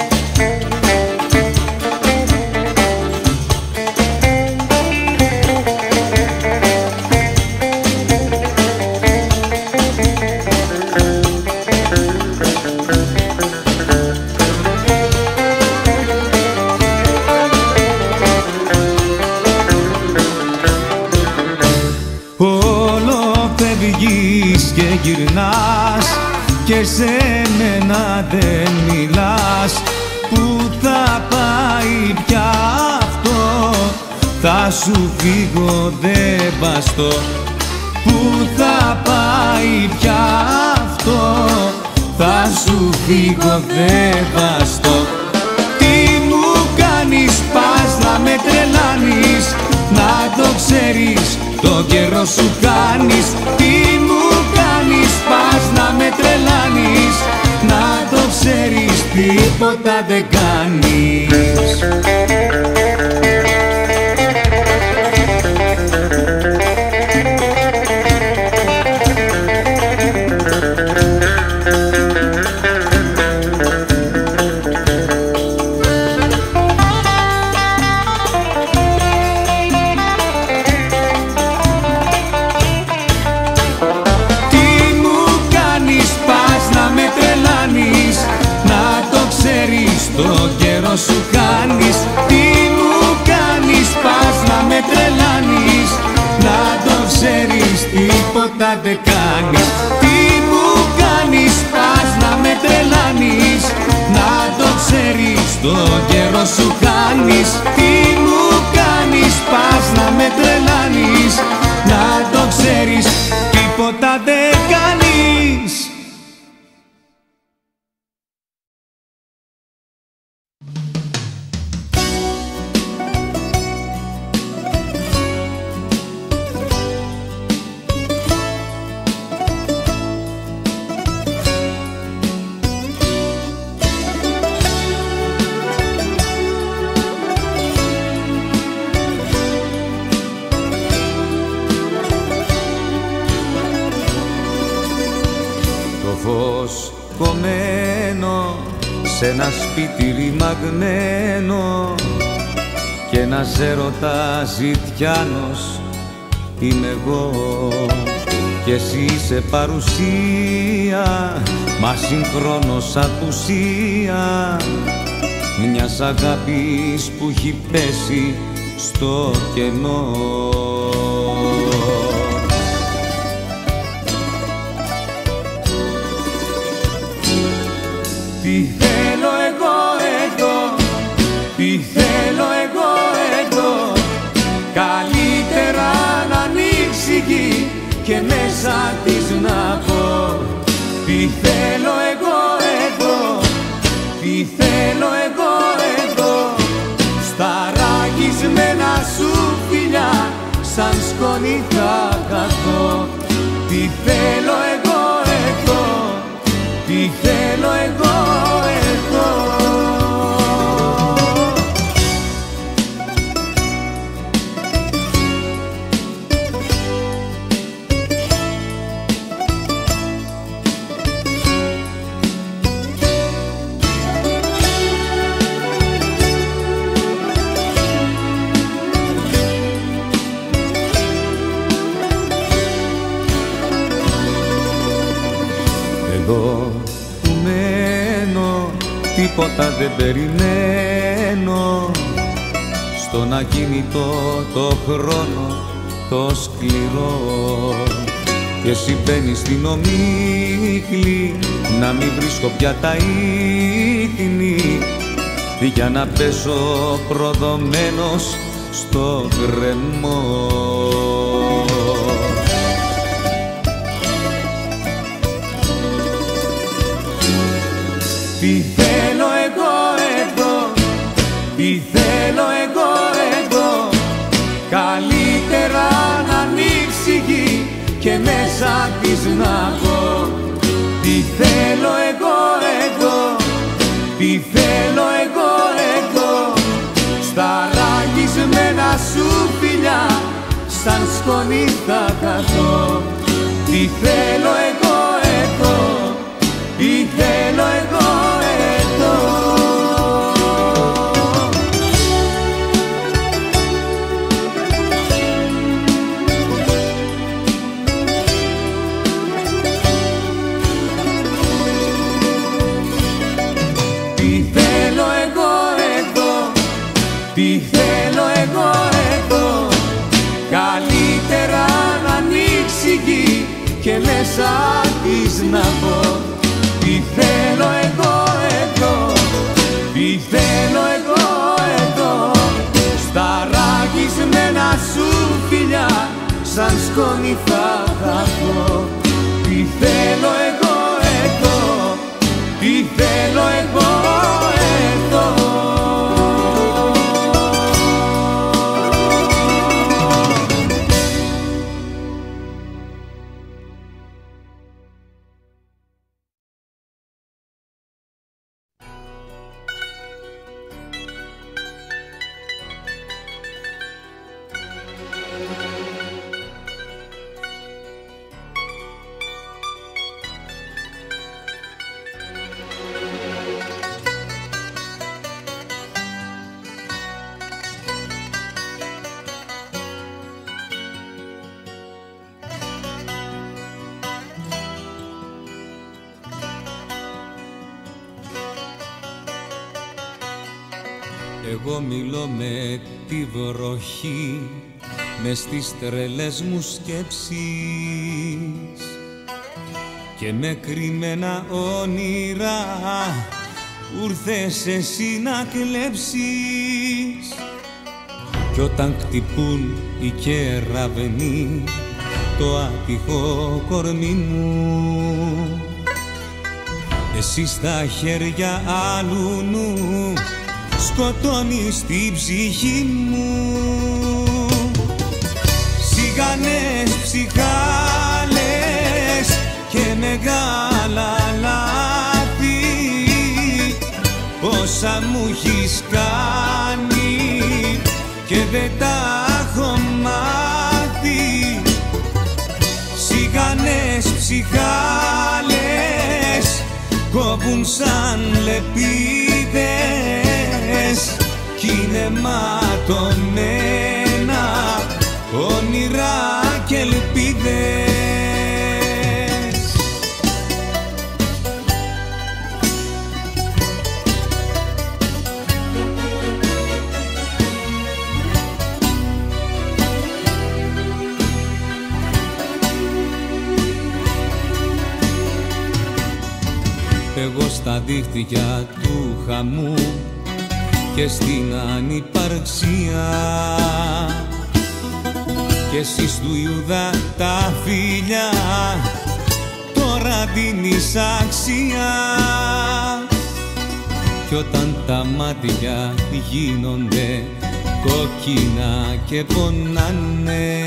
Και γυρνάς και σε μένα δεν μιλάς. Πού θα πάει πια αυτό, θα σου φύγω δεν βαστώ. Πού θα πάει πια αυτό, θα σου φύγω δεν βαστώ. Τι μου κάνεις, πας να με τρελάνεις, να το ξέρεις, το καιρό σου κάνεις. Τι μου κάνεις, πας να με τρελάνεις, να το ξέρεις, τίποτα δεν κάνεις. καιρό σου χάνεις. Τι μου κάνεις, πας να με τρελάνεις. Να το ξέρεις, τίποτα δεν κάνεις. Τι μου κάνεις, πας να με τρελάνεις. Να το ξέρεις, το καιρό σου χάνεις. Τι μου κάνεις, πας να με τρελάνεις. Να το ξέρεις, τίποτα δεν κάνεις. Φως κομμένο σε ένα σπίτι ρημαγμένο και ένας έρωτας ζητιάνος είμαι εγώ κι εσύ είσαι παρουσία μα συγχρόνως απουσία μιας αγάπης που έχει πέσει στο κενό. Τι θέλω εγώ εδώ, τι θέλω εγώ εδώ. Καλύτερα να ανοίξει γη και μέσα της να πω. Τι θέλω εγώ εδώ, τι θέλω εγώ εδώ. Στα ραγισμένα σου φιλιά σαν σκόνη θα καθώ. Τι θέλω εγώ εδώ, τι θέλω εγώ εδώ. Εδώ που μένω τίποτα δεν περιμένω. Στον ακίνητο το χρόνο το σκληρό. Και εσύ μπαίνεις στην ομίχλη να μην βρίσκω πια τα ίχνη για να πέσω προδομένος στο γκρεμό. Τι θέλω εγώ εδώ, τι θέλω εγώ εδώ. Καλύτερα να ανοίξει γη και μέσα της να πω. Τι θέλω εγώ εδώ, τι θέλω εγώ εδώ. Στα ραγισμένα σου φιλιά σαν σκόνη θα καθώ. Τι θέλω εγώ εδώ, τι θέλω εγώ εδώ. Τι θέλω εγώ εδώ, τι θέλω εγώ εδώ. Καλύτερα να ανοίξει γη και μέσα της να πω. Τι θέλω εγώ εδώ, τι θέλω εγώ εδώ. Στα ραγισμένα σου φιλιά σαν σκόνη θα χαθώ. Τι θέλω εγώ εδώ, τι θέλω εγώ εδώ. Εγώ μιλώ με τη βροχή, μες στις τρελές μου σκέψεις και με κρυμμένα όνειρα ουρθες εσύ να κλέψεις. Κι όταν χτυπούν οι κεραυνοί το άτυχο κορμί μου, εσύ στα χέρια άλλου νου σκοτώνεις την ψυχή μου. Σιγανές ψυχάλες και μεγάλα λάθη, όσα μου έχεις κάνει και δεν τα έχω μάθει. Σιγανές ψυχάλες κόβουν σαν λεπίδες κι είναι ματωμένα όνειρα και ελπίδες. Εγώ στα δίχτυα του χαμού και στην ανυπαρξία κι εσύ του Ιούδα τα φιλιά τώρα δίνεις αξία. Κι όταν τα μάτια γίνονται κόκκινα και πονάνε,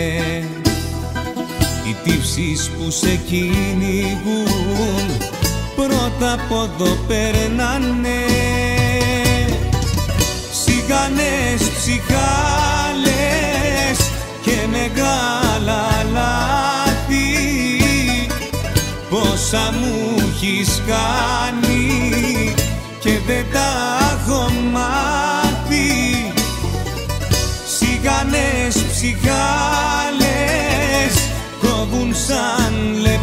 οι τύψεις που σε κυνηγούν πρώτα από εδώ περνάνε. Σιγανές ψυχάλες και μεγάλα λάθη, πόσα μου έχεις κάνει και δεν τα έχω μάθει. Σιγανές ψυχάλες κόβουν σαν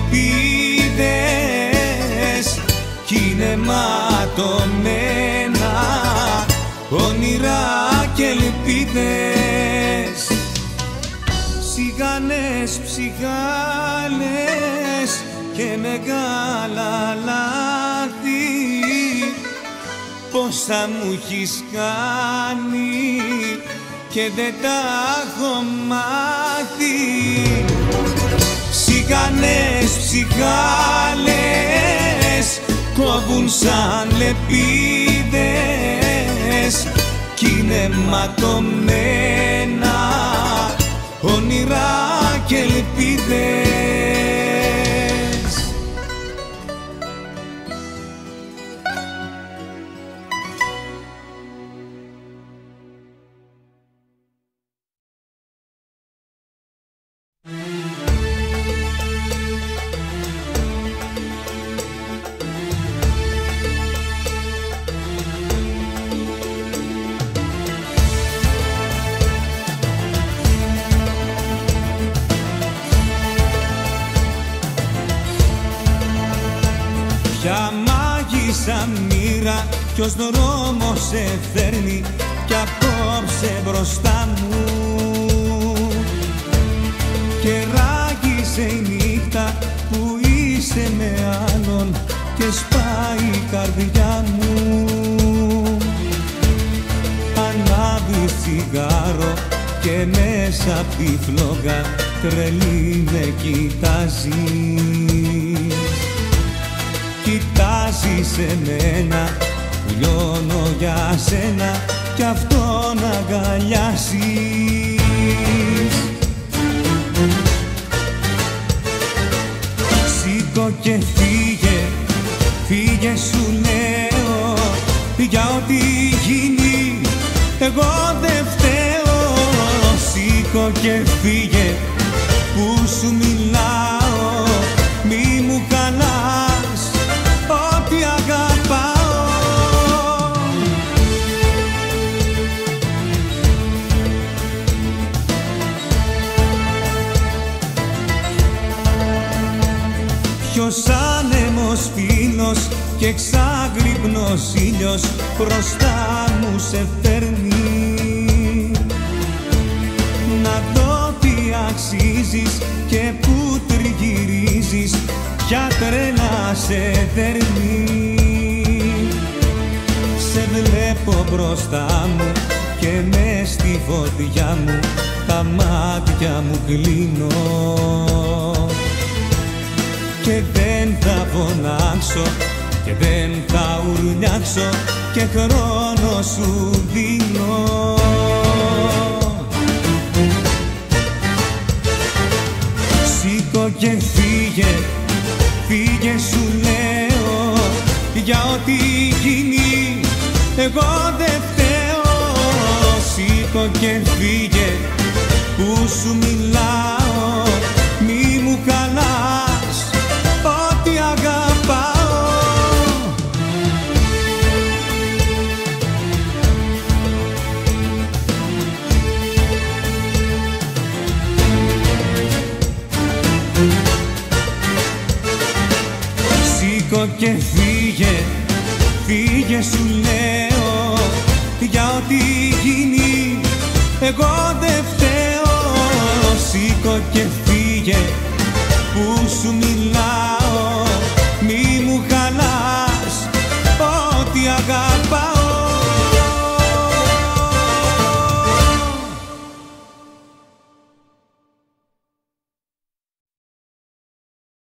λεπίδες κι είναι ματωμένα όνειρα και ελπίδες. Σιγανές ψυχάλες και μεγάλα λάθη, πόσα μου έχεις κάνει και δεν τα έχω μάθει. Σιγανές ψυχάλες κόβουν σαν λεπίδες κι είναι ματωμένα όνειρα και ελπίδες. Ποια μάγισσα μοίρα, ποιος δρόμος σε φέρνει κι απόψε μπροστά μου, και ράγισε η νύχτα που είσαι με άλλον και σπάει η καρδιά μου. Ανάβει τσιγάρο και μέσα απ' τη φλόγα τρελή με κοιτάζει. Κοιτάζεις εμένα που λιώνω για σένα κι αυτόν αγκαλιάζεις. Σήκω και φύγε, φύγε σου λέω, για ό,τι γίνει εγώ δεν φταίω. Σήκω και φύγε που σου μιλάω, μη μου χαλάς ό,τι αγαπάω. Ποιος άνεμος φίλος και εξάγρυπνος ήλιος μπροστά μου σε φέρνει. Να δω τι αξίζεις και που τριγυρίζεις, ποια τρέλα σε δέρνει. Σε βλέπω μπροστά μου και μες στη φωτιά μου τα μάτια μου κλείνω. Και δεν θα φωνάξω και δεν θα ουρλιάξω και χρόνο σου δίνω. Σήκω και φύγε, φύγε σου λέω, για ό,τι γίνει εγώ δεν φταίω. Σήκω και φύγε που σου μιλάω, μη μου χαλάς ό,τι αγαπάω. Σήκω και φύγε, φύγε σου λέω, για ό,τι γίνει εγώ δεν φταίω. Σήκω και φύγε που σου μιλάω,